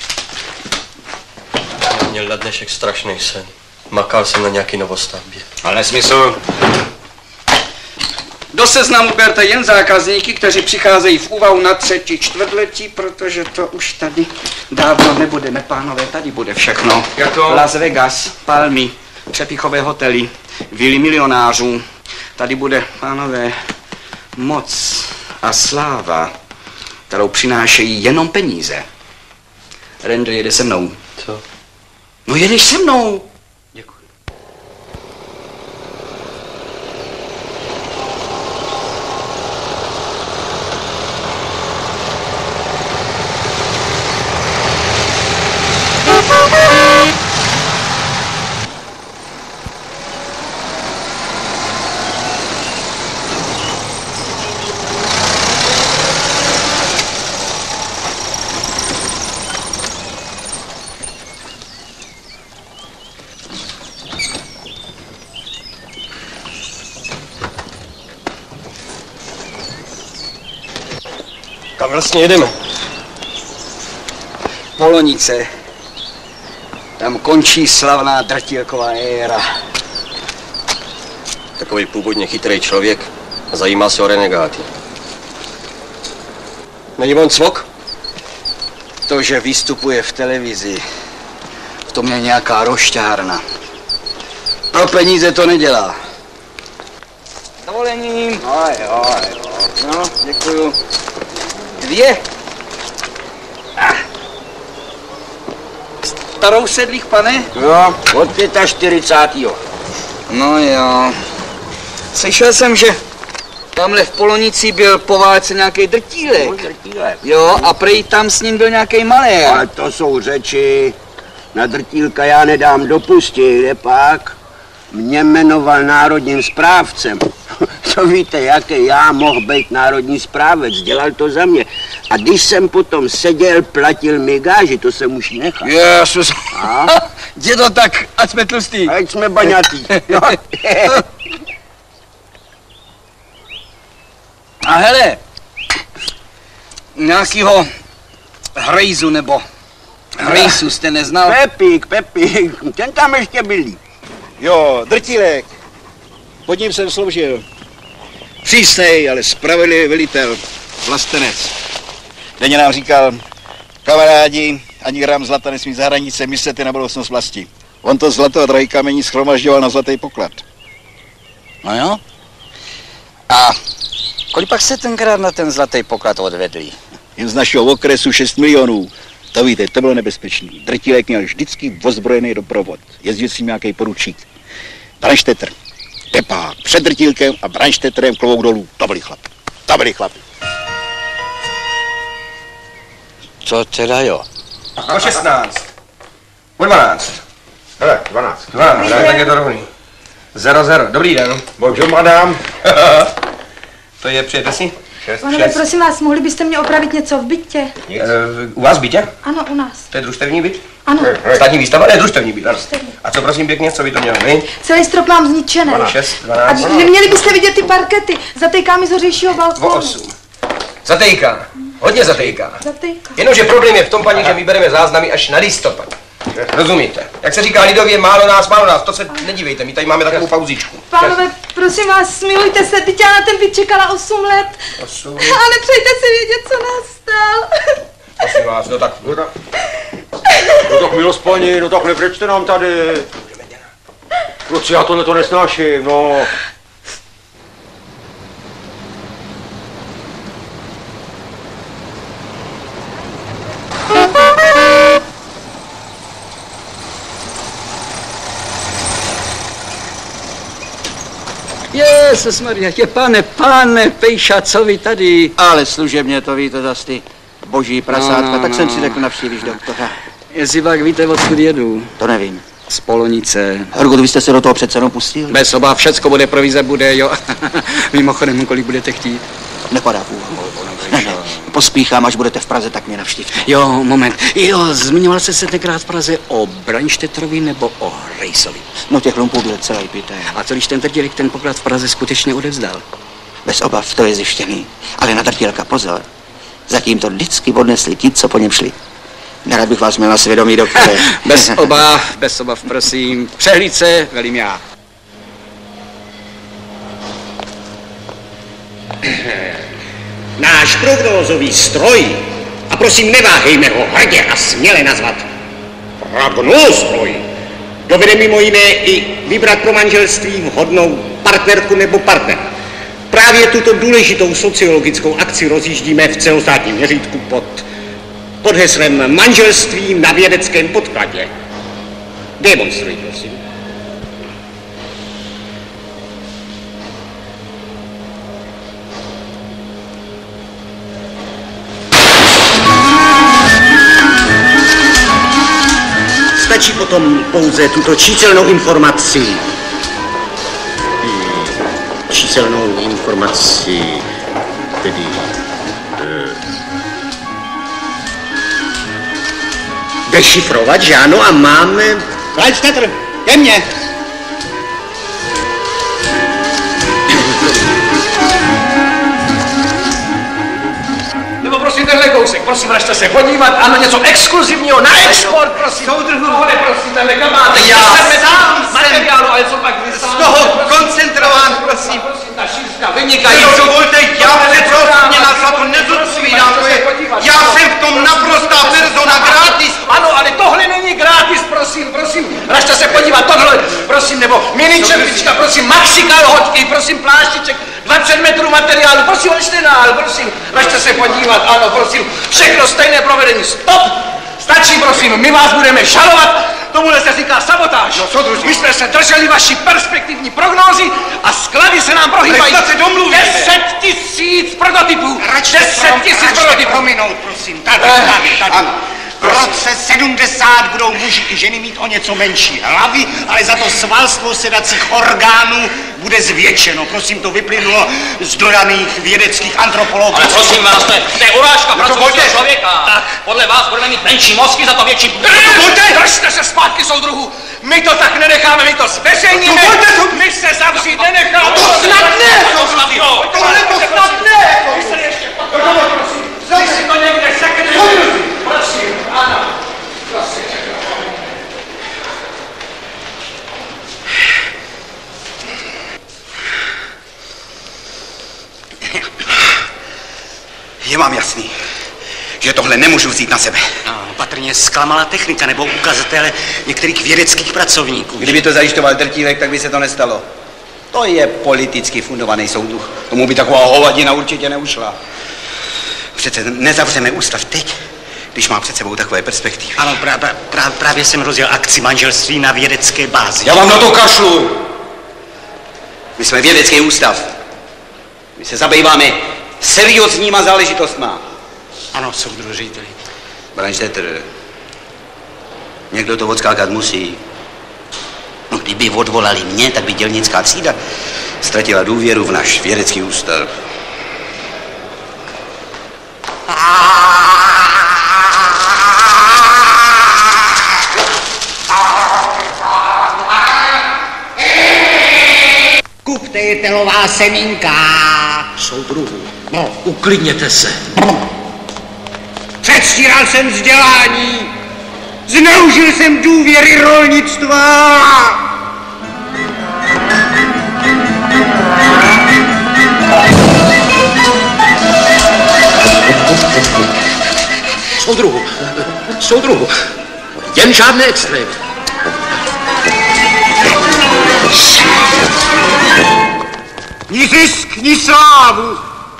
S15: Já měl na dnešek strašný sen. Makal jsem na nějaký novostavbě.
S1: Ale nesmysl. Do seznamu berte jen zákazníky, kteří přicházejí v úvahu na třetí čtvrtletí, protože to už tady dávno nebudeme, pánové, tady bude všechno.
S10: Jako?
S1: Las Vegas, Palmy, přepichové hotely, vily milionářů. Tady bude, pánové, moc a sláva, kterou přinášejí jenom peníze. Render jede se mnou.
S15: Co?
S1: No jedeš se mnou.
S15: Kam vlastně jedeme?
S1: Polonice. Tam končí slavná drtilková éra.
S15: Takový původně chytrý člověk a zajímá se o renegáty. Není on cvok?
S1: To, že vystupuje v televizi, v tom je nějaká rošťárna. Pro peníze to nedělá. Dovolením. Oj, oj, oj. No, děkuju. Dvě. Ah. Starou sedlík, pane?
S8: Jo, od čtyřicátého pátého
S1: No jo. Slyšel jsem, že tamhle v Polonici byl po válce nějaký drtílek.
S8: No, drtílek.
S1: Jo, a prej tam s ním byl nějaký malér.
S8: Ale to jsou řeči. Na drtílka já nedám dopustit, kde pak? Mě jmenoval národním správcem. Co víte, jaký já mohl být národní správec, dělal to za mě. A když jsem potom seděl, platil mi gáži, to jsem už nechal.
S1: Jezus. Dědo, tak ať jsme tlustý.
S8: Ať jsme baňatý. No.
S1: A hele, nějakýho Hrejzu nebo Hrejsu jste neznal?
S8: Pepík, Pepík, ten tam ještě bylí.
S11: Jo, drtílek. Pod ním jsem sloužil. Přísnej, ale spravedlivý velitel, vlastenec. Denně nám říkal, kamarádi, ani gram zlata nesmí za hranice, myslete na budoucnost vlasti. On to zlato a drahý kamení schromažďoval na zlatý poklad.
S1: No jo. A kolik pak se tenkrát na ten zlatý poklad odvedli?
S11: Jen z našeho okresu šest milionů. To víte, to bylo nebezpečný. Drtílek měl vždycky ozbrojený doprovod. Jezdil s ním nějaký poručík. Brandstätter, Tepák, před drtílkem a Brandstätterem klobouk dolů. To byli chlapi. To byli chlapi.
S1: Co teda jo?
S10: O šestnáct. O dvanáct.
S3: Hele, dvanáct.
S10: dvanáct, tak je to rovný. Zero, zero. Dobrý den.
S3: Bonjour, madame.
S10: To je, přijete si? Šest,
S7: Panové, prosím vás, mohli byste mě opravit něco v bytě?
S10: Uh, u vás v bytě?
S7: Ano, u nás.
S10: To je družstevní byt?
S7: Ano.
S10: Státní výstava? Ne, družstevní byt, ano. A co prosím pěkně, co by to mělo, ne?
S7: Celý strop mám zničený.
S10: šest,
S7: A
S10: dvanáct.
S7: neměli byste vidět ty parkety. Zatejká mi z hořejšího balkónu.
S10: O osm. Zatejká. Hodně zatejká.
S7: Zatejká.
S10: Jenomže problém je v tom, paní, že my bereme záznamy až na listopad. Rozumíte? Jak se říká lidově, málo nás, málo nás, to se nedívejte, my tady máme takovou pauzičku.
S7: Pánové, prosím vás, smilujte se, teď já na ten byt čekala osm let.
S10: Osm.
S7: A nepřejte si vědět, co nás stál.
S10: Prosím vás, no tak...
S8: No tak, no tak milost paní, no tak nebrečte nám tady. Proč já tohle to nesnáším, no.
S1: Jezus Maria, je pane, pane, Pejša, co vy tady?
S8: Ale služebně to víte zas ty boží prasátka,
S1: No, no,
S8: tak
S1: no.
S8: jsem si řekl navštívíš doktora.
S1: Jestli pak víte, odkud jedu?
S8: To nevím.
S1: Z Polonice.
S8: Horgut, vy jste se do toho přece jenom pustil?
S1: Bez obav, všecko bude, provize bude, jo. Mimochodem, kolik budete chtít?
S8: Nepadá v úvahu. Ne, ne, pospíchám, až budete v Praze, tak mě navštivte.
S1: Jo, moment. Jo, zmiňoval jste se tenkrát v Praze o Brandstätterovi nebo o Hrejsovi?
S8: No těch lumpů byl celý pité.
S1: A co když ten drtílek ten poklad v Praze skutečně odevzdal?
S8: Bez obav, to je zjištěný. Ale na drtílka pozor.
S14: Zatím to vždycky odnesli ti, co po něm šli. Nerad bych vás měl na svědomí, doktore.
S1: Bez obav, bez obav, prosím. Přehlídce velím já.
S11: Náš prognózový stroj, a prosím neváhejme ho hrdě a směle nazvat prognózstroj, dovede mimo jiné i vybrat pro manželství vhodnou partnerku nebo partnera. Právě tuto důležitou sociologickou akci rozjíždíme v celostátním měřítku pod, pod heslem manželství na vědeckém podkladě. Demonstruj, prosím. Stačí potom pouze tuto číselnou informaci. Číselnou informaci, tedy e, dešifrovat, že ano, a máme... Brandstätter, ke mně!
S16: Nebo prosím tenhle kousek, prosím, vraťte se podívat, ano, něco exkluzivního na export, prosím. Soudruhu, tohle, prosím, tenhle kabátek.
S10: Já sám
S16: materiálu, ale co pak vy
S10: z toho koncentrován, prosím.
S16: Prosím, ta šířka vynikají.
S10: Dovolte, já předrostně na za to nezodpovídám. Já jsem v tom naprostá persona gratis.
S16: Ano, ale tohle není gratis, prosím, prosím. Vraťte se podívat, tohle, prosím, nebo mini čepička, prosím, maxi kalhotky, prosím, pláštiček, dvacet metrů materiálu, prosím, očtenál, prosím. Vraťte se podívat, ano, prosím, všechno stejné provedení, stop! Stačí, prosím, my vás budeme žalovat, tomuhle se říká sabotáž. No, co druží? My jsme se drželi vaší perspektivní prognózy a sklady se nám prohýbají.
S11: Ale se domluvíme.
S16: Deset tisíc prototypů. Deset tisíc prototypů.
S11: Prominout, prosím, tady, tady, tady. V roce sedmdesát budou muži i ženy mít o něco menší hlavy, ale za to svalstvo sedacích orgánů bude zvětšeno. Prosím, to vyplynulo z dodaných vědeckých antropologů.
S4: Ale prosím vás, to je, to je urážka pracujícího člověka. Tak. Podle vás budeme mít menší mozky, za to větší...
S16: Držte se zpátky, soudruhu! My to tak nenecháme, my to zveřejníme! My se zavřít nenecháme!
S10: To snad ne!
S16: Tohle to snad ne! Vy se ještě potom, prosím! Vy si to někde seknete! Prosím, ano, prosím.
S14: Je vám jasný, že tohle nemůžu vzít na sebe.
S11: No, patrně zklamala technika nebo ukazatele některých vědeckých pracovníků.
S14: Kdyby to zajišťoval Drtílek, tak by se to nestalo. To je politicky fundovaný soudruh. Tomu by taková hovadina určitě neušla. Přece nezavřeme ústav teď, když má před sebou takové perspektivy.
S11: Ano, pra, pra, pra, právě jsem rozjel akci manželství na vědecké bázi.
S14: Já vám na to kašlu! My jsme vědecký ústav. My se zabýváme seriózníma záležitostma.
S11: Ano, soudruhu řediteli.
S14: Brandstätter, někdo to odskákat musí. No, kdyby odvolali mě, tak by dělnická třída ztratila důvěru v náš vědecký ústav.
S11: Kupte je telová semínka.
S16: Soudruhu, no, uklidněte se.
S11: Předstíral jsem vzdělání. Zneužil jsem důvěry rolnictva.
S16: Soudruhu, soudruhu, jen žádné extrémy.
S11: Ni zisk, ni slávu.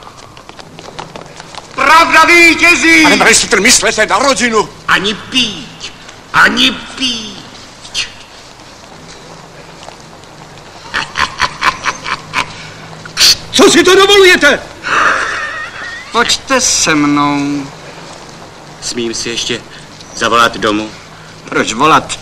S11: Pravda vítězí.
S17: Pane Brandstätter, myslete na rodinu.
S11: Ani píď, ani píď.
S17: Co si to dovolujete?
S14: Pojďte se mnou. Smím si ještě zavolat domů. Proč volat?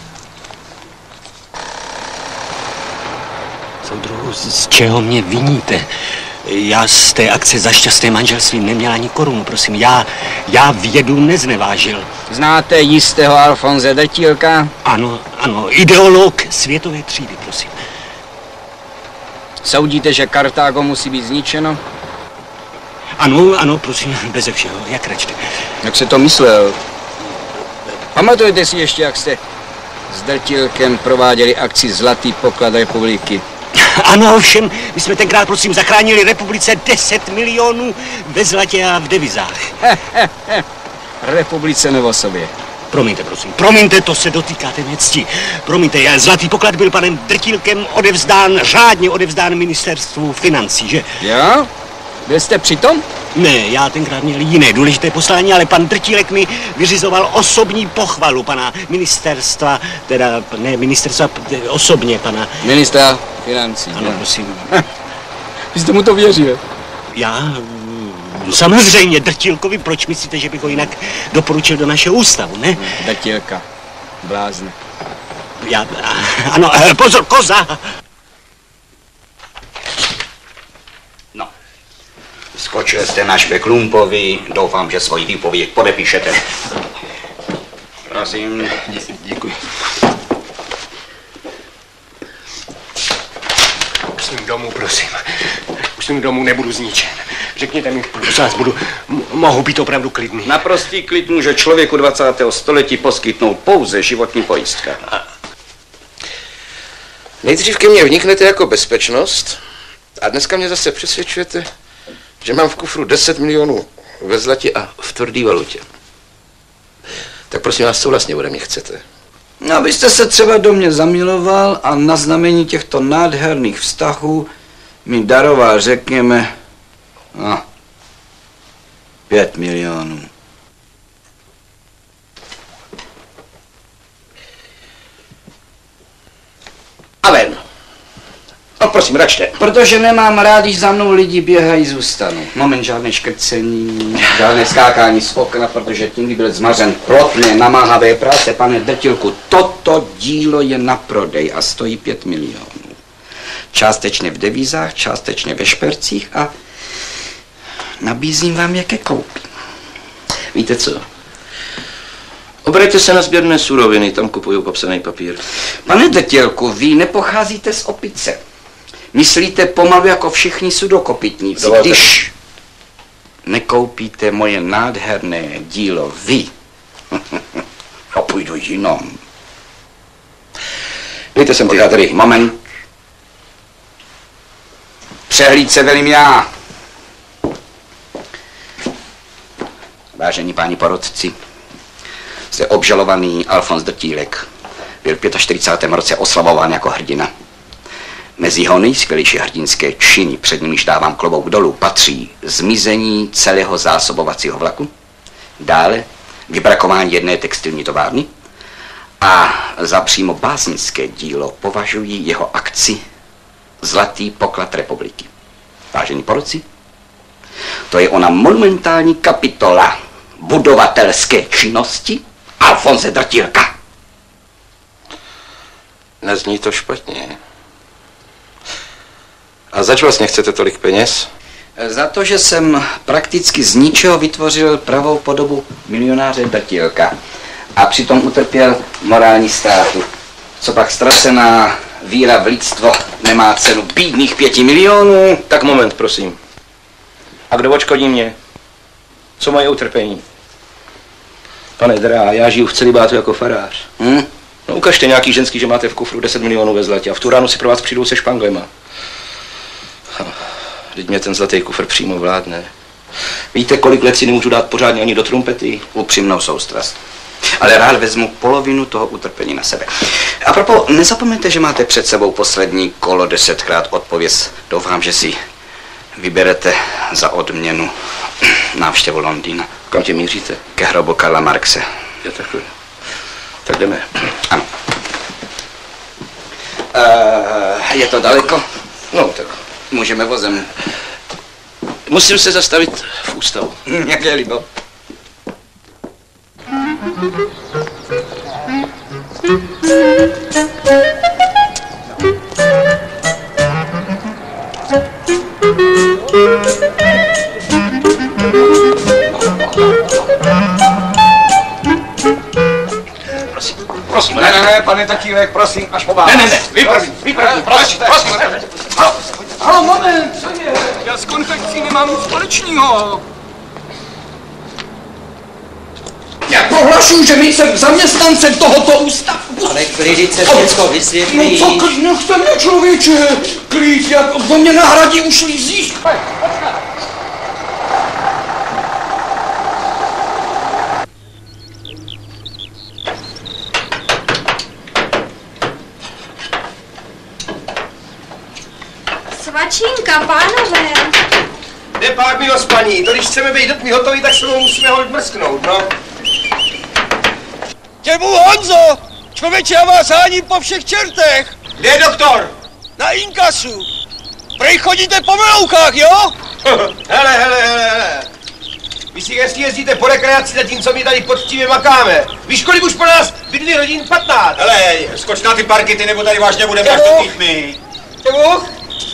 S11: Soudruhu, z čeho mě viníte? Já z té akce za šťastné manželství neměl ani korunu, prosím. Já, já vědu neznevážil.
S1: Znáte jistého Alfonse Drtílka?
S11: Ano, ano, ideolog světové třídy, prosím.
S1: Soudíte, že Kartágo musí být zničeno?
S11: Ano, ano, prosím, beze všeho, jak račte.
S1: Jak se to myslel? Pamatujete si ještě, jak jste s Drtilkem prováděli akci Zlatý poklad republiky?
S11: Ano, ovšem, my jsme tenkrát, prosím, zachránili republice deset milionů ve zlatě a v devizách.
S1: Republice nebo sobě?
S11: Promiňte, prosím, promiňte, to se dotýkáte mé cti. Promiňte, já, Zlatý poklad byl panem Drtilkem odevzdán, řádně odevzdán ministerstvu financí, že?
S1: Jo? Byl jste přitom?
S11: Ne, já tenkrát měl jiné důležité poslání, ale pan Drtílek mi vyřizoval osobní pochvalu pana ministerstva, teda ne ministerstva, osobně pana...
S1: Ministra financí.
S11: Ano, ne? Prosím.
S1: Vy jste mu to věřil?
S11: Já... Samozřejmě, Drtílkovi, proč myslíte, že bych ho jinak doporučil do našeho ústavu, ne?
S1: Drtílka. Blázne.
S11: Já... Ano, pozor, koza!
S14: Skočil jste na Špeklumpovi, doufám, že svoji výpověď podepíšete. Prosím.
S11: Děkuji. Musím domů, prosím. Musím domů, nebudu zničen. Řekněte mi, prosím vás, budu, mohu být opravdu klidný.
S14: Naprostý klid může člověku dvacátého století poskytnout pouze životní pojistka.
S10: Nejdřív ke mně vniknete jako bezpečnost a dneska mě zase přesvědčujete, že mám v kufru deset milionů ve zlatě a v tvrdý valutě. Tak prosím vás, co vlastně ode mě chcete?
S1: No, abyste se třeba do mě zamiloval a na znamení těchto nádherných vztahů mi daroval, řekněme, no, pět milionů.
S10: A ven. No prosím, račte.
S1: Protože nemám rád, když za mnou lidi běhají z ústanu. Moment, žádné škrcení, žádné skákání z okna, protože tím by byl zmařen plotné, namáhavé práce. Pane Drtilku, toto dílo je na prodej a stojí pět milionů. Částečně v devizách, částečně ve špercích a nabízím vám, jaké koupím.
S10: Víte co? Obraťte se na sběrné suroviny, tam kupují popsaný papír.
S1: Pane Drtilku, vy nepocházíte z Opice. Myslíte pomalu jako všichni sudokopytníci,
S10: Dovolte.
S1: když nekoupíte moje nádherné dílo vy. A půjdu jinom.
S10: Dejte sem ty hadry.
S1: Moment. Přehlídce velím já. Vážení páni porotci, jste obžalovaný Alfons Drtílek. Byl v čtyřicátém pátém roce oslavován jako hrdina. Mezi jeho nejskvělejší hrdinské činy, před nimiž dávám klobouk dolů, patří zmizení celého zásobovacího vlaku, dále vybrakování jedné textilní továrny a za přímo básnické dílo považuji jeho akci Zlatý poklad republiky. Vážení porotci, to je ona monumentální kapitola budovatelské činnosti Alfonse Drtílka.
S10: Nezní to špatně. A zač vlastně chcete tolik peněz?
S1: Za to, že jsem prakticky z ničeho vytvořil pravou podobu milionáře Drtílka a přitom utrpěl morální ztrátu. Co pak ztracená víra v lidstvo nemá cenu bídných pěti milionů?
S10: Tak moment, prosím. A kdo odškodní mě? Co moje utrpení? Pane Drá, já žiju v celibátu jako farář.
S1: Hmm?
S10: No ukažte nějaký ženský, že máte v kufru deset milionů ve zlatě a v tu ránu si pro vás přijdou se španglema. Vždyť mě ten zlatý kufr přímo vládne. Víte, kolik let si nemůžu dát pořádně ani do trumpety?
S1: Upřímnou soustrast. Ale rád vezmu polovinu toho utrpení na sebe. A propo, nezapomeňte, že máte před sebou poslední kolo desetkrát odpověz. Doufám, že si vyberete za odměnu návštěvu Londýna.
S10: Kam tě míříte?
S1: Ke hrobu Karla Marxe.
S10: Jo, takhle. Tak jdeme.
S1: Ano. Uh, je to daleko?
S10: No, tak.
S1: Můžeme vozem.
S10: Musím se zastavit v ústavu.
S1: Jak je líbo.
S10: Prosím, prosím.
S16: Ne, ne, ne, pane Drtílek, prosím, až po vás.
S10: Ne, ne, ne, vy první, vy první, prosím, prosím.
S16: Halo, moment, co je? Já s konfekcí nemám nic společného. Já prohlašuju, že nejsem zaměstnancem tohoto ústavu.
S1: Ale klid se všecko vysvětlí.
S16: No co klid, nechte mě člověče. Klid, jak to mě nahradí ušlý získ.
S7: Svačínka, pánové.
S10: Jde pak, milost paní, to když chceme být dotmy hotový, tak se musíme ho mrsknout, no.
S17: Těmu Honzo! Člověče, já vás háním po všech čertech!
S10: Kde je doktor?
S17: Na inkasu. Prej chodíte po meloukách, jo?
S10: hele, hele, hele, hele. Vy si hezky jezdíte po rekreaci, zatímco my tady poctivě makáme. Víš, kolik už po nás bydlí rodin? patnáct.
S8: Hele, skoč na ty parkety, nebo tady vážně budeme až do týdny.
S10: Těmu?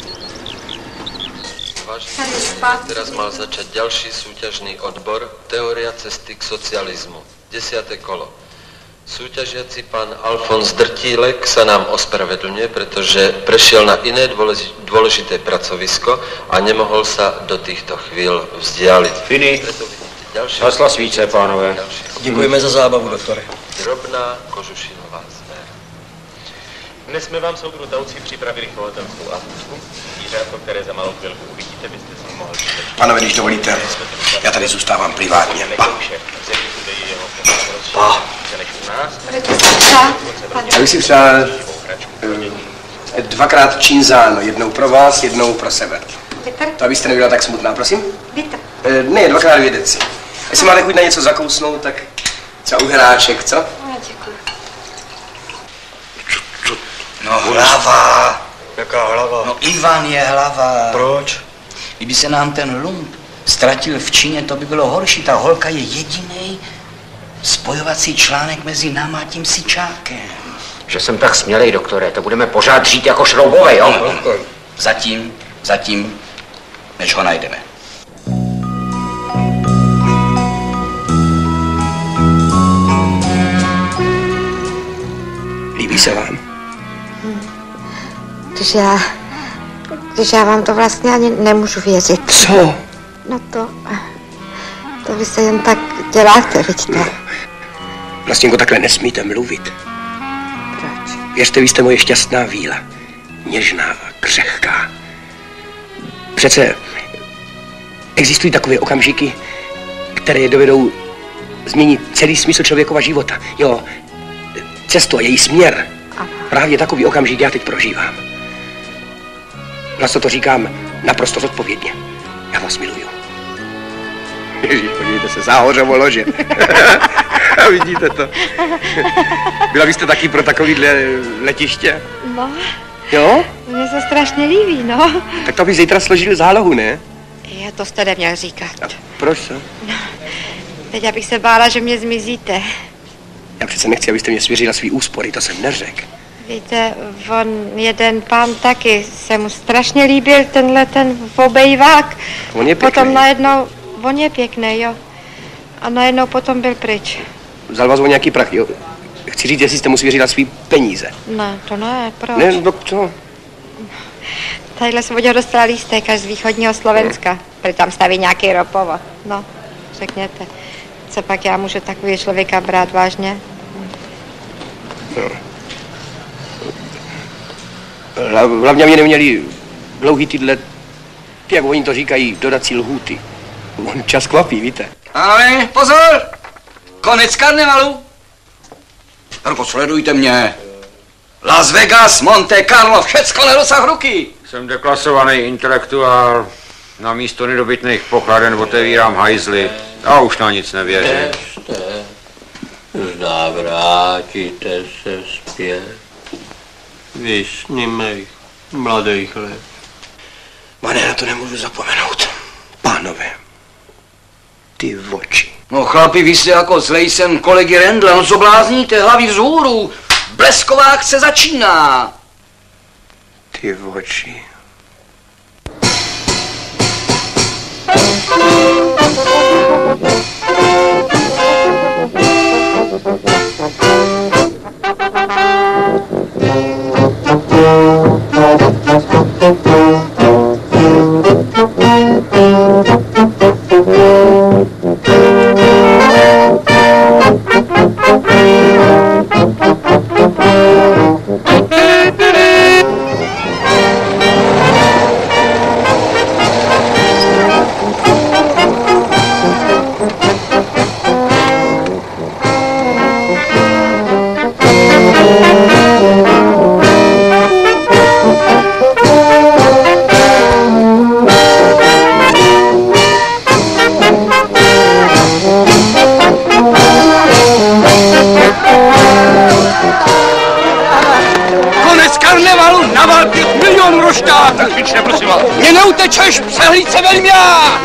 S9: Vážený, teraz mal začať ďalší súťažný odbor Teória cesty k socializmu. Desiate kolo. Súťažiaci pán Alfons Drtílek sa nám ospravedlňuje, pretože prešiel na iné dôležité pracovisko a nemohol sa do týchto chvíľ vzdialiť.
S8: Fini, hasla svíce, pánové.
S15: Děkujeme za zábavu, doktore.
S9: Drobná kožušinová zver.
S6: Dnes jsme vám, soudru Tauci, připravili chovatelskou ahůzku. Zvířátko, které za malou chvilku uvidíte, byste si mohli přečíst.
S10: Panové, když dovolíte, já tady zůstávám privátně. Pa.
S6: Pa.
S10: Já bych si přál eh, dvakrát čínzáno, jednou pro vás, jednou pro sebe. To abyste nebyla tak smutná, prosím? Eh, ne, dvakrát dvě deci. Jestli máte chuť na něco zakousnout, tak třeba uhráček, co?
S1: No hlava.
S15: Jaká hlava?
S1: No Ivan je hlava.
S15: Proč?
S1: Kdyby se nám ten lump ztratil v Číně, to by bylo horší. Ta holka je jediný spojovací článek mezi náma a tím sičákem.
S8: Že jsem tak smělej, doktore, to budeme pořád žít jako šroubové, jo?
S1: No, zatím, zatím, než ho najdeme.
S10: Líbí se vám?
S7: Když já, když já vám to vlastně ani nemůžu věřit.
S10: Co?
S7: No to, to vy se jen tak děláte, vidíte. No.
S10: Vlastněnko, takhle nesmíte mluvit.
S7: Proč?
S10: Věřte, vy jste moje šťastná víla. Něžná a křehká. Přece existují takové okamžiky, které dovedou změnit celý smysl člověkova života. Jo, cestu a její směr.
S7: Ano.
S10: Právě takový okamžik já teď prožívám. Vlastně to říkám naprosto zodpovědně. Já vás miluju. Ježíš, podívejte se, záhořovo lože. A vidíte to. Byla byste taky pro takovýhle letiště?
S7: No.
S10: Jo?
S7: Mně se strašně líbí, no.
S10: Tak to by zítra složil zálohu, ne?
S7: Je, to jste neměl říkat.
S10: A proč to?
S7: No, teď abych se bála, že mě zmizíte.
S10: Já přece nechci, abyste mě svěřila svý úspory, to jsem neřekl.
S7: Víte, on jeden pán taky, se mu strašně líbil tenhle ten obejvák.
S10: On je pěkný.
S7: Potom najednou, on je pěkný, jo. A najednou potom byl pryč.
S10: Vzal vás o nějaký prach, jo? Chci říct, jestli jste mu svěřila svý peníze.
S7: Ne, to ne, proč?
S10: Ne, no co?
S7: Tadyhle jsem od něho dostala lístek až z východního Slovenska. Prý tam staví nějaký ropovod. No, řekněte, co pak já můžu takový člověka brát vážně?
S10: No. Hlavně mě neměli dlouhý tyhle, jak oni to říkají, dodací lhůty. On čas kvapí, víte.
S1: Ale pozor! Konec karnevalu! Hrko, sledujte mě. Las Vegas, Monte Carlo, všecko na dosah ruky.
S8: Jsem deklasovaný intelektuál. Na místo nedobytných pokladen otevírám hajzly. A už na nic nevěřím.
S13: Jste, zda vrátíte se zpět. Vysnímej, mladých let.
S10: Pane, na to nemůžu zapomenout. Pánové, ty oči.
S1: No chlapi, vy jste jako zlej sen kolegy Rendla, no co blázníte, hlavy vzhůru. Blesková akce začíná.
S10: Ty oči.
S7: Thank you.
S16: Mě neutečeš, přehlídce velmia!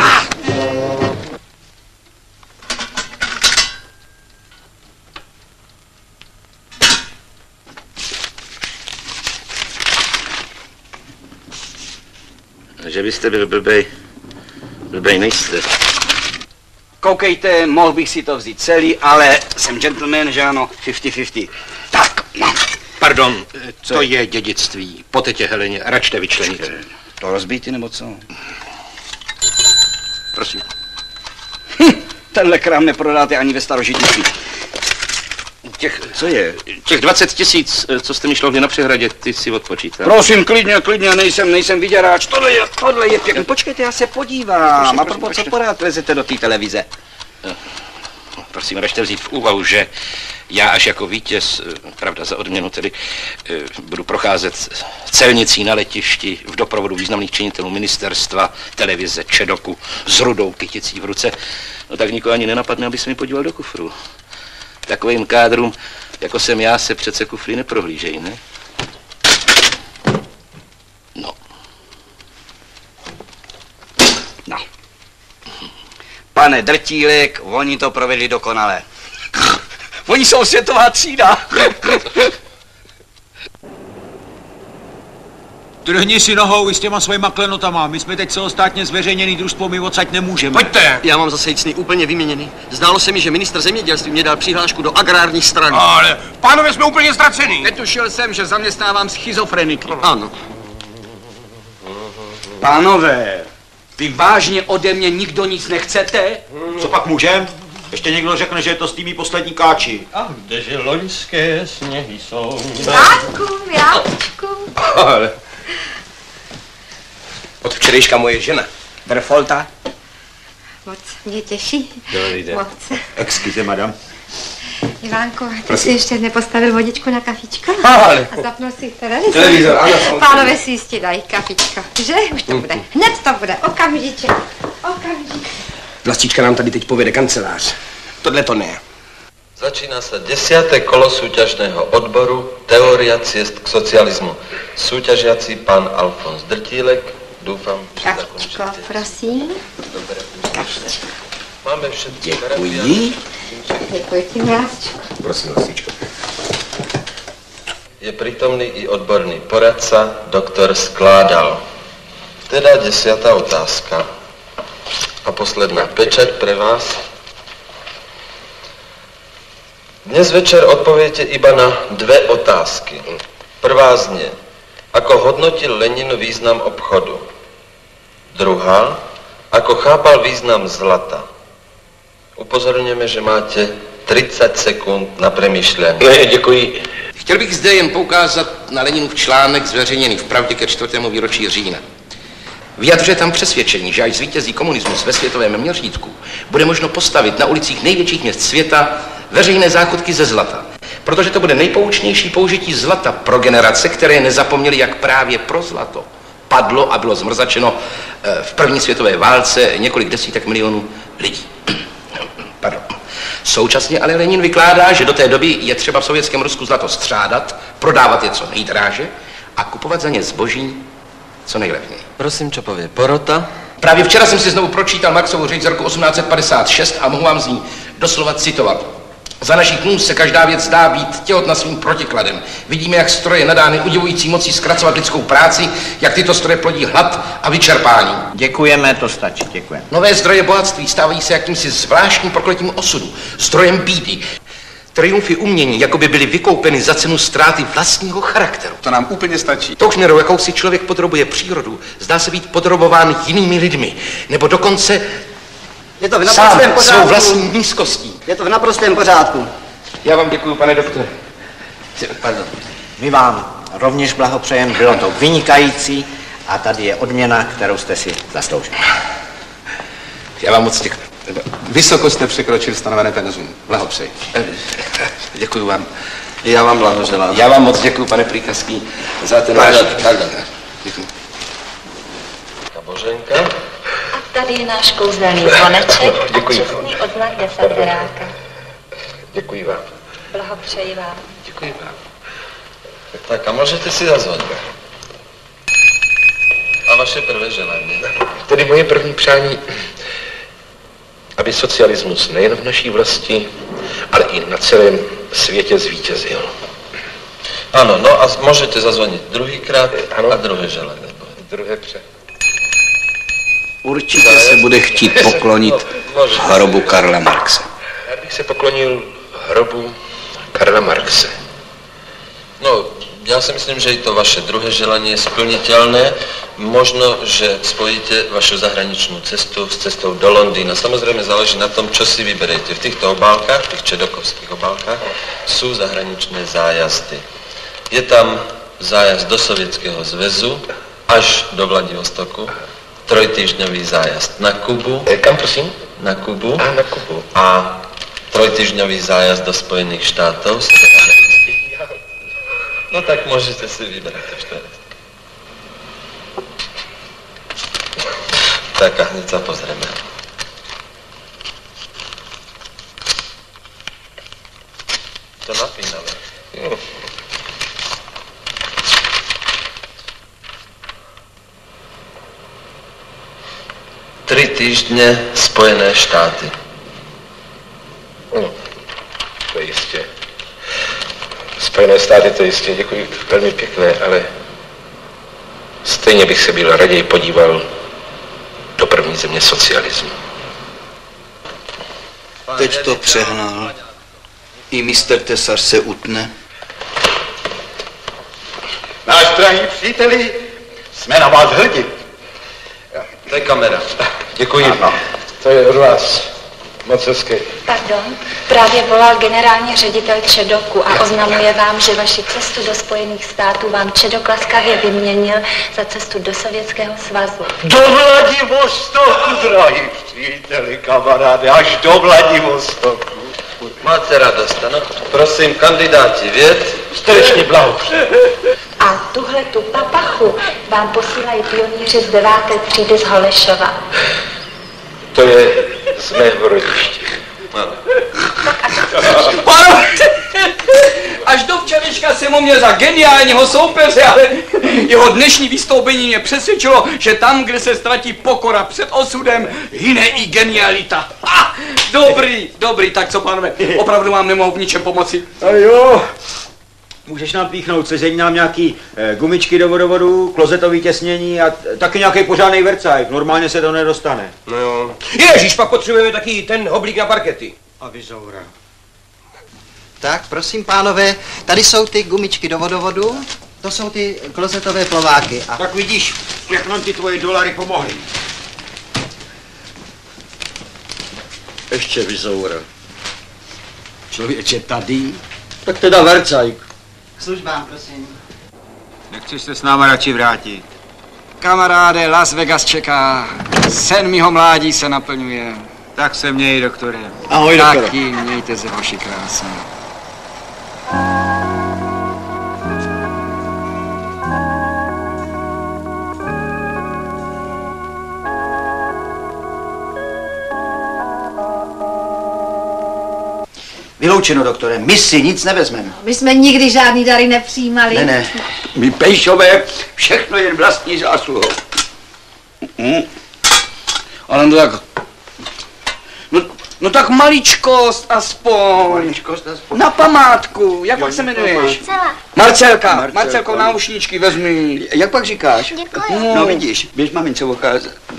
S6: Že byste byl blbej, blbej nejste.
S1: Koukejte, mohl bych si to vzít celý, ale jsem gentleman, že ano, padesát na padesát. Tak, no.
S6: Pardon, co to je dědictví. Po tetě Heleně, račte vyčlenit.
S1: To rozbíty nebo co?
S6: Prosím.
S1: Hm, tenhle krám neprodáte ani ve starožitnictví. Těch, co je?
S6: Těch dvacet tisíc, co jste mi šlo na přehradě, ty si odpočítal.
S1: Prosím, klidně, klidně, nejsem, nejsem vyděráč. Tohle je, tohle je pěkný. Počkejte, já se podívám.
S6: Prosím,
S1: A
S6: prosím,
S1: proto, co
S6: prosím.
S1: pořád lezete do té televize?
S6: Prosím, račte vzít v úvahu, že já až jako vítěz, pravda za odměnu tedy, budu procházet celnicí na letišti v doprovodu významných činitelů ministerstva, televize, Čedoku, s rudou kyticí v ruce. No tak nikoho ani nenapadne, aby se mi podíval do kufru. Takovým kádrům, jako jsem já, se přece kufry neprohlížejí, ne? No.
S1: No. Pane Drtílek, oni to provedli dokonale. Oni jsou světová třída.
S20: Trhni si nohou i s těma svýma klenotama. My jsme teď celostátně zveřejněný družstvo, my odsaď nemůžeme.
S16: Pojďte!
S15: Já mám zase jicný úplně vyměněný. Zdálo se mi, že ministr zemědělství mě dal přihlášku do agrární strany.
S16: Ale, pánové, jsme úplně ztracený.
S1: Netušil jsem, že zaměstnávám schizofreniky.
S15: Ano.
S1: Pánové, vy vážně ode mě nikdo nic nechcete?
S8: Co pak můžem? Ještě někdo řekne, že je to s tými poslední káči.
S9: A kdeže loňské sněhy jsou?
S7: Mrátku, mrátku.
S10: Ale... Od včerejška moje žena.
S1: Berfolta.
S7: Moc mě těší.
S8: Dobrý den.
S7: Moc.
S8: Excuze, madam.
S7: Ivánko, ty
S10: Prosím.
S7: jsi ještě nepostavil vodičku na kafičko?
S10: Ale.
S7: A zapnul si televizor?
S10: Televizor, ano, samozřejmě.
S7: Pánové si jistě dají kafičko, že? Už to bude. Hned to bude, okamžitě. Okamžitě.
S10: Vlastička nám tady teď povede kancelář. Tohle to ne.
S9: Začíná se desiate kolo súťažného odboru Teória ciest k socializmu. Súťažiaci pán Alfons Drtílek. Doufám, že
S7: Kafičko, prosím.
S9: Dobre. Máme všetky
S1: Děkuji.
S7: Děkuji ti, mrátčku.
S10: Prosím, Vlastičko.
S9: Je prítomný i odborný poradca, doktor Skládal. Teda desiatá otázka. A posledná pečať pre vás. Dnes večer odpoviete iba na dve otázky. Prvá znie, ako hodnotil Lenin význam obchodu. Druhá, ako chápal význam zlata. Upozorňujeme, že máte třicet sekund na přemýšlení.
S6: Ne, děkuji. Chtěl bych zde jen poukázat na Leninův článek zveřejněný v Pravdě ke čtvrtému výročí října. Vyjadřuje tam přesvědčení, že až zvítězí komunismus ve světovém měřítku, bude možno postavit na ulicích největších měst světa veřejné záchodky ze zlata. Protože to bude nejpoučnější použití zlata pro generace, které nezapomněly, jak právě pro zlato padlo a bylo zmrzačeno v první světové válce několik desítek milionů lidí. Pardon. Současně ale Lenin vykládá, že do té doby je třeba v sovětském Rusku zlato střádat, prodávat je co nejdráže a kupovat za ně zboží co nejlevněji.
S9: Prosím, čo pově porota?
S6: Právě včera jsem si znovu pročítal Marxovu řeč z roku osmnáct set padesát šest a mohu vám z ní doslova citovat. Za našich dnů se každá věc zdá být těhotna svým protikladem. Vidíme, jak stroje nadány udivující mocí zkracovat lidskou práci, jak tyto stroje plodí hlad a vyčerpání.
S11: Děkujeme, to stačí, děkujeme.
S6: Nové zdroje bohatství stávají se jakýmsi zvláštním prokletím osudu, zdrojem bídy. Triumfy umění jako by byly vykoupeny za cenu ztráty vlastního charakteru.
S10: To nám úplně stačí.
S6: Tou měrou, jakou si člověk podrobuje přírodu, zdá se být podrobován jinými lidmi, nebo dokonce
S14: Je to v
S6: sám
S14: naprostém pořádku.
S6: svou vlastní nízkostí.
S14: Je to v naprostém pořádku.
S6: Já vám děkuji, pane doktore.
S11: Pardon. My vám rovněž blahopřejeme, bylo to vynikající a tady je odměna, kterou jste si zasloužili.
S6: Já vám moc děkuji.
S10: Vysoko jste překročil stanovené penzum. Blahopřeji.
S6: Děkuji vám.
S9: Já vám blahoželám.
S6: Já vám moc děkuji, pane Prýkaský, za ten váš... Tak, tak, děkuji.
S9: Boženka.
S5: A tady je náš kouzelný zvoneček a
S6: Děkuji.
S5: čestný odznak desateráka.
S6: Děkuji vám.
S5: Blahopřeji vám.
S9: Děkuji vám. Tak a můžete si zazvonit. A vaše prvé želání?
S6: Tedy moje první přání, aby socialismus nejen v naší vlasti, ale i na celém světě zvítězil.
S9: Ano, no a můžete zazvonit druhýkrát a druhé želání.
S6: Druhé pře.
S1: Určitě se bude chtít poklonit hrobu Karla Marxe.
S6: Já bych se poklonil hrobu Karla Marxe.
S9: No, já si myslím, že i to vaše druhé želání je splnitelné. Možno, že spojíte vašu zahraničnou cestu s cestou do Londýna. Samozřejmě záleží na tom, čo si vyberete. V těchto obálkách, v těch čedokovských obálkách, jsou zahraničné zájazdy. Je tam zájazd do Sovětského zväzu až do Vladivostoku, trojtýždňový zájazd na Kubu.
S6: Kam prosím?
S9: Na Kubu.
S6: A na Kubu.
S9: A trojtýždňový zájazd do Spojených štátů. No tak můžete si vybrat ještě. Tak a hned se pozrieme. To napínavé. Jo. Tři týždně Spojené štáty.
S6: No, to je jistě. Spojené státy, to jistě, děkuji, velmi pěkné, ale stejně bych se byl raději podíval do první země socialismu.
S1: Teď to přehnal. I mister Tesař se utne.
S11: Náš drahý příteli, jsme na vás hrdí.
S9: To je kamera.
S6: Děkuji. Ano. To je od vás. Moc hezké.
S5: Pardon, právě volal generální ředitel Čedoku a oznamuje vám, že vaši cestu do Spojených států vám Čedok laskavě vyměnil za cestu do Sovětského svazu.
S11: Do Vladivostoku, drahý příteli, kamaráde, až do Vladivostoku.
S9: Máte radost, ano? Prosím, kandidáti věd,
S11: srdečně blahopřeji.
S5: A tuhle tu papachu vám posílají pionýři z deváté třídy z Holešova.
S6: To je z mého rodiště.
S12: Pánové, až do včerejška jsem ho měl za geniálního soupeře, ale jeho dnešní vystoupení mě přesvědčilo, že tam, kde se ztratí pokora před osudem, hyne i genialita. Ah, dobrý, dobrý, tak co, pánové, opravdu vám nemohu v ničem pomoci.
S8: A jo, můžeš nám píchnout, sežení nám nějaký eh, gumičky do vodovodu, klozetový těsnění a t- taky nějaký pořádný vercajk, normálně se to nedostane.
S10: No jo. Ježíš, pak potřebujeme taky ten oblík na parkety.
S8: A vyzoura.
S21: Tak, prosím, pánové, tady jsou ty gumičky do vodovodu, to jsou ty klozetové plováky. A...
S8: Tak vidíš, jak nám ty tvoje dolary pomohly.
S21: Ještě vyzoura.
S20: Člověče, tady?
S21: Tak teda vercajk. K službám, prosím.
S20: Nechceš se s náma radši vrátit?
S1: Kamaráde, Las Vegas čeká. Sen mýho mládí se naplňuje.
S20: Tak se měj, doktore.
S21: Ahoj, doktore.
S1: Taky, mějte se, hoši krásně.
S14: Vyloučeno, doktore, my si nic nevezmeme.
S2: My jsme nikdy žádný dary nepřijímali.
S14: Ne, ne.
S10: My Pejšové všechno jen vlastní zásluhou.
S1: Mm. Ale no tak... No, no tak maličkost aspoň.
S14: Maličkost aspoň.
S1: Na památku, jak pak se jmenuješ?
S22: Marcela.
S1: Marcelka. Marcelko, Marcelko, náušničky vezmi.
S14: Jak pak říkáš?
S22: Děkuji.
S14: No, no vidíš, běž mamince ocházet. No.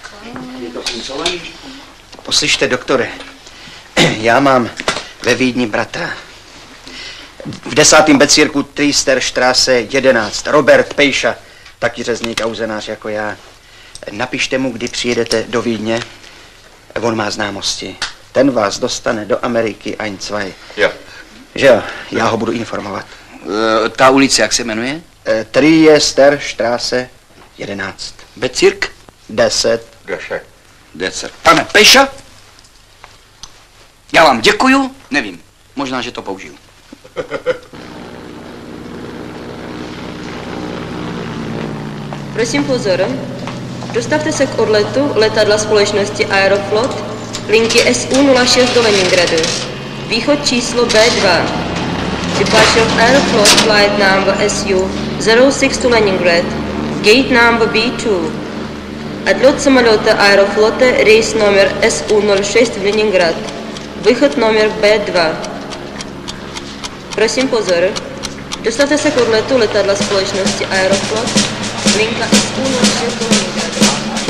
S14: Poslyšte, doktore, já mám ve Vídni bratra. V desátém becírku Triesterstraße jedenáct. Robert Pejša, taky řezník a uzenář jako já. Napište mu, kdy přijedete do Vídně. On má známosti. Ten vás dostane do Ameriky ein, zwei.
S10: Jo.
S14: Že jo, já ho budu informovat.
S1: E, ta ulice, jak se jmenuje?
S14: E, Triesterstraße jedenáct.
S1: Bezirk?
S14: deset.
S10: Deset.
S1: Deset. Pane Pejša? Já vám děkuju, nevím, možná, že to použiju.
S19: Prosím pozor, dostavte se k odletu letadla společnosti Aeroflot linky S U nula šest do Leningradu. Východ číslo B dva. Departure of Aeroflot flight number S U zero six to Leningrad. Gate number B two. Отлет самолета Аэрофлота, рейс номер эс у ноль шесть в Ленинград. Выход номер Б два. Prosím pozor. Dostavte se k odletu letadla společnosti Aeroflot, linka es u nol šest do Leningradu.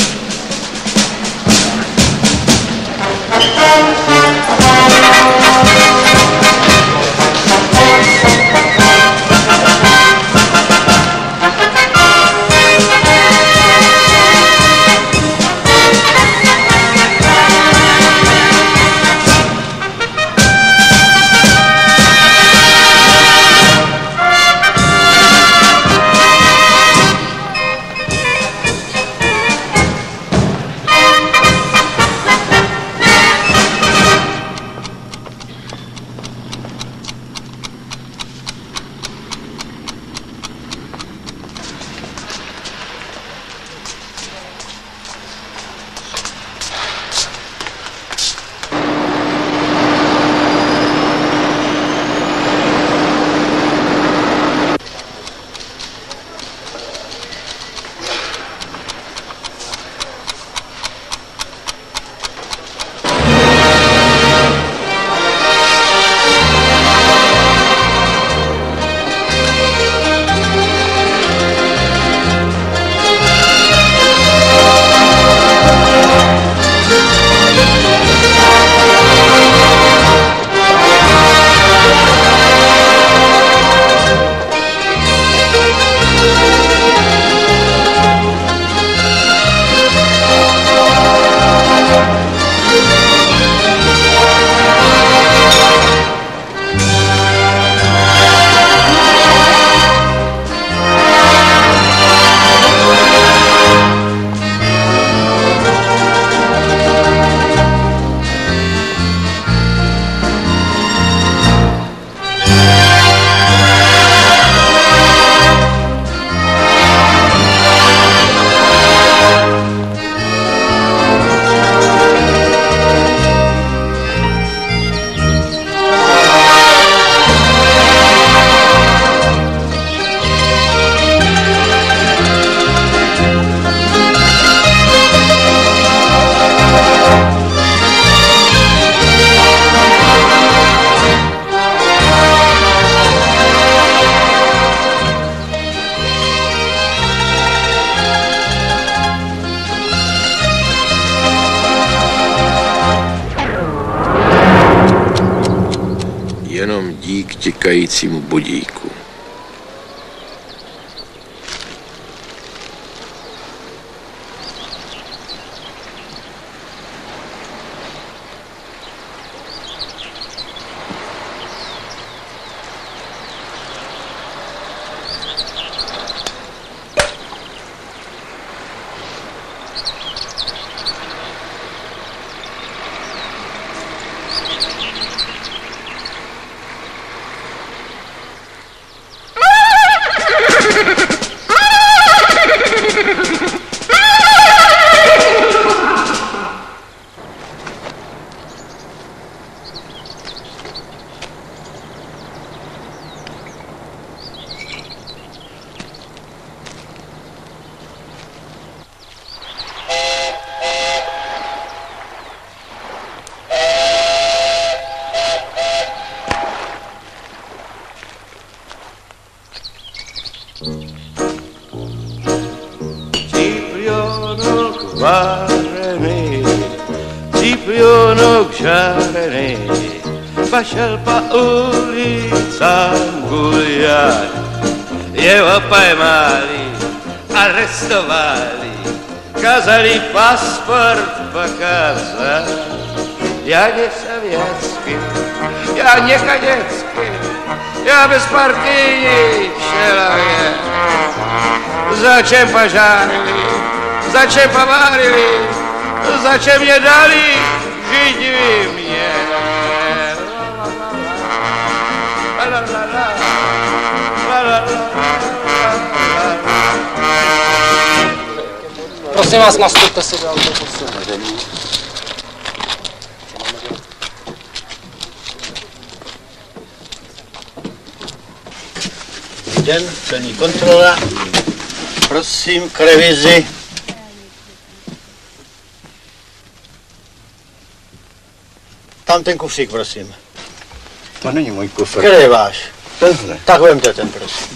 S6: Jenom dík tikajícímu budíku.
S18: Cipionok várený, cipionok žárený, pašel pa ulicám guljat. Jeho pojmali, arrestovali, kazali pasport pokazat. Já ne sovětský, já ne kadětský, já bezpartijní člověk. Začem požárili, začem povárili, začem mě dali, židi mě.
S22: Prosím vás, nastupte si do autobusu.
S11: Den, celní kontrola. Prosím, k revizi. Tam ten kufřík, prosím.
S14: To není můj kufr.
S11: Který je váš?
S14: Tenhle.
S11: Tak vemte ten, prosím.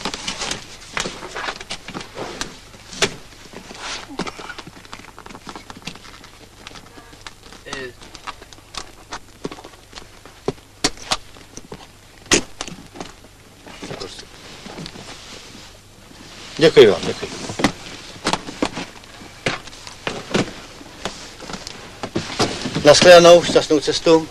S11: Děkuji vám, děkuji. Naschledanou, šťastnou cestu.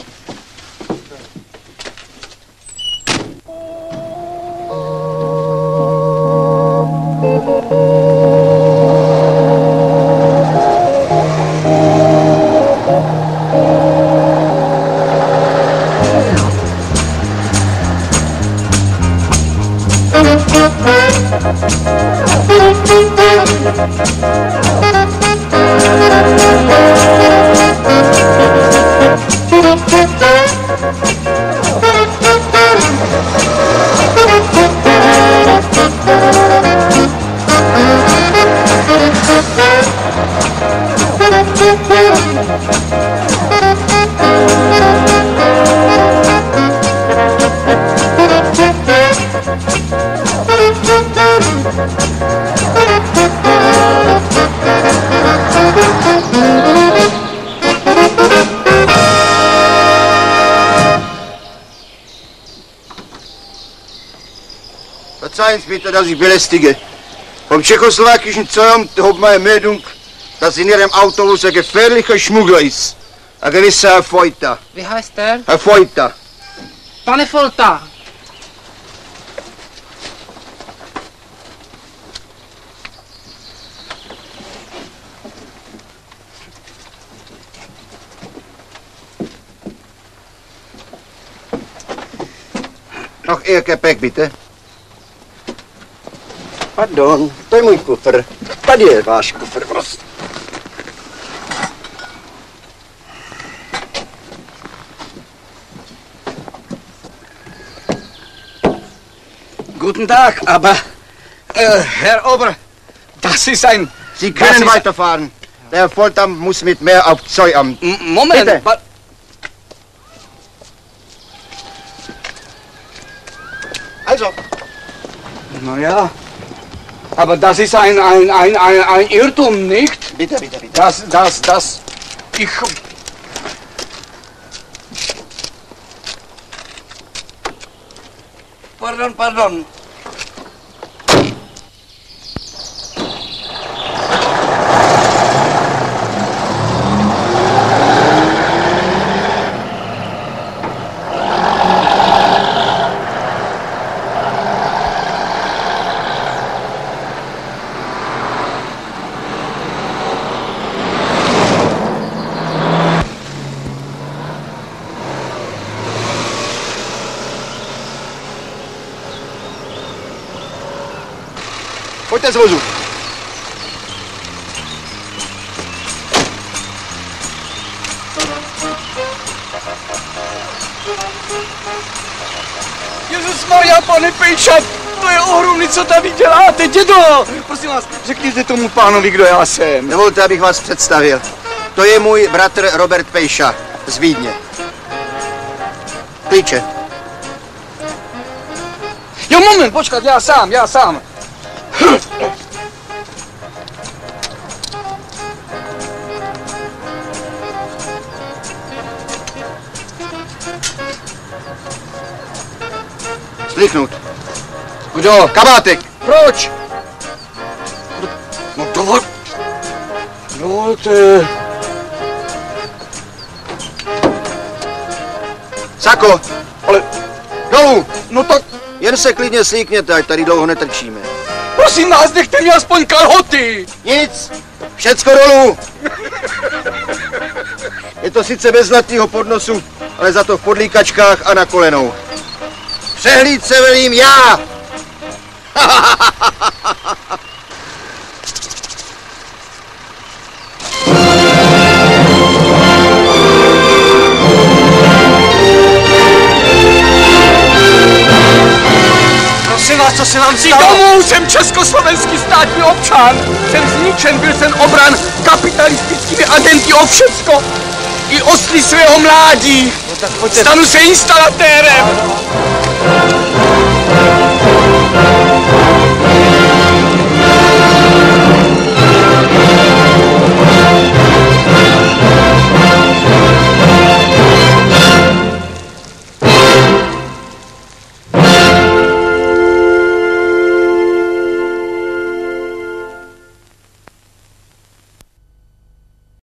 S11: Verzeihen Sie bitte, dass ich belästige. Vom tschechoslowakischen Zollamt hat meine Meldung, dass in Ihrem Autobus ein gefährlicher Schmuggler ist. Ein gewisser Herr Folter.
S3: Wie heißt er?
S11: Herr Folter.
S3: Pane Folta.
S11: Noch Ihr Gepäck, bitte. Pardon, to je můj kufr. Tady je váš kufr, prostě.
S1: Guten Tag, aber äh, Herr Ober, das ist ein...
S11: Sie können
S1: ist...
S11: weiterfahren. Der Herr Folter muss mit mehr auf Zollamt.
S1: M Moment,
S11: bitte. Also.
S1: Na ja, aber das ist ein, ein, ein, ein, ein Irrtum, nicht?
S11: Bitte, bitte, bitte.
S1: Das, das, das, ich... Pardon, pardon.
S11: Pojďte z vozu.
S1: Ježišmarja, pane Pejčat, to je ohromný, co tady děláte, dědo! Prosím vás, řekněte tomu pánovi, kdo já jsem.
S11: Dovolte, abych vás představil. To je můj bratr Robert Pejša z Vídně. Klíče.
S1: Jo, moment, počkat, já sám, já sám.
S11: Sliknout.
S1: Kdo?
S11: Kabátek.
S1: Proč? No dovol... Dovolte...
S11: Sako.
S1: Ale...
S11: Dolů.
S1: No tak...
S11: Jen se klidně slíkněte, ať tady dlouho netrčíme.
S1: Prosím vás, nechte mi aspoň kalhoty!
S11: Nic. Všecko dolů. Je to sice bez zlatého podnosu, ale za to v podlíkačkách a na kolenou. Přehlíd se velím já!
S1: Prosím vás, co
S16: se vám
S11: Jdi
S16: stalo?
S11: domů, jsem československý státní občan. Jsem zničen, byl jsem obran kapitalistickými agenty o všecko. I o sny svého mládí.
S16: No tak pojďte.
S11: Stanu se instalatérem.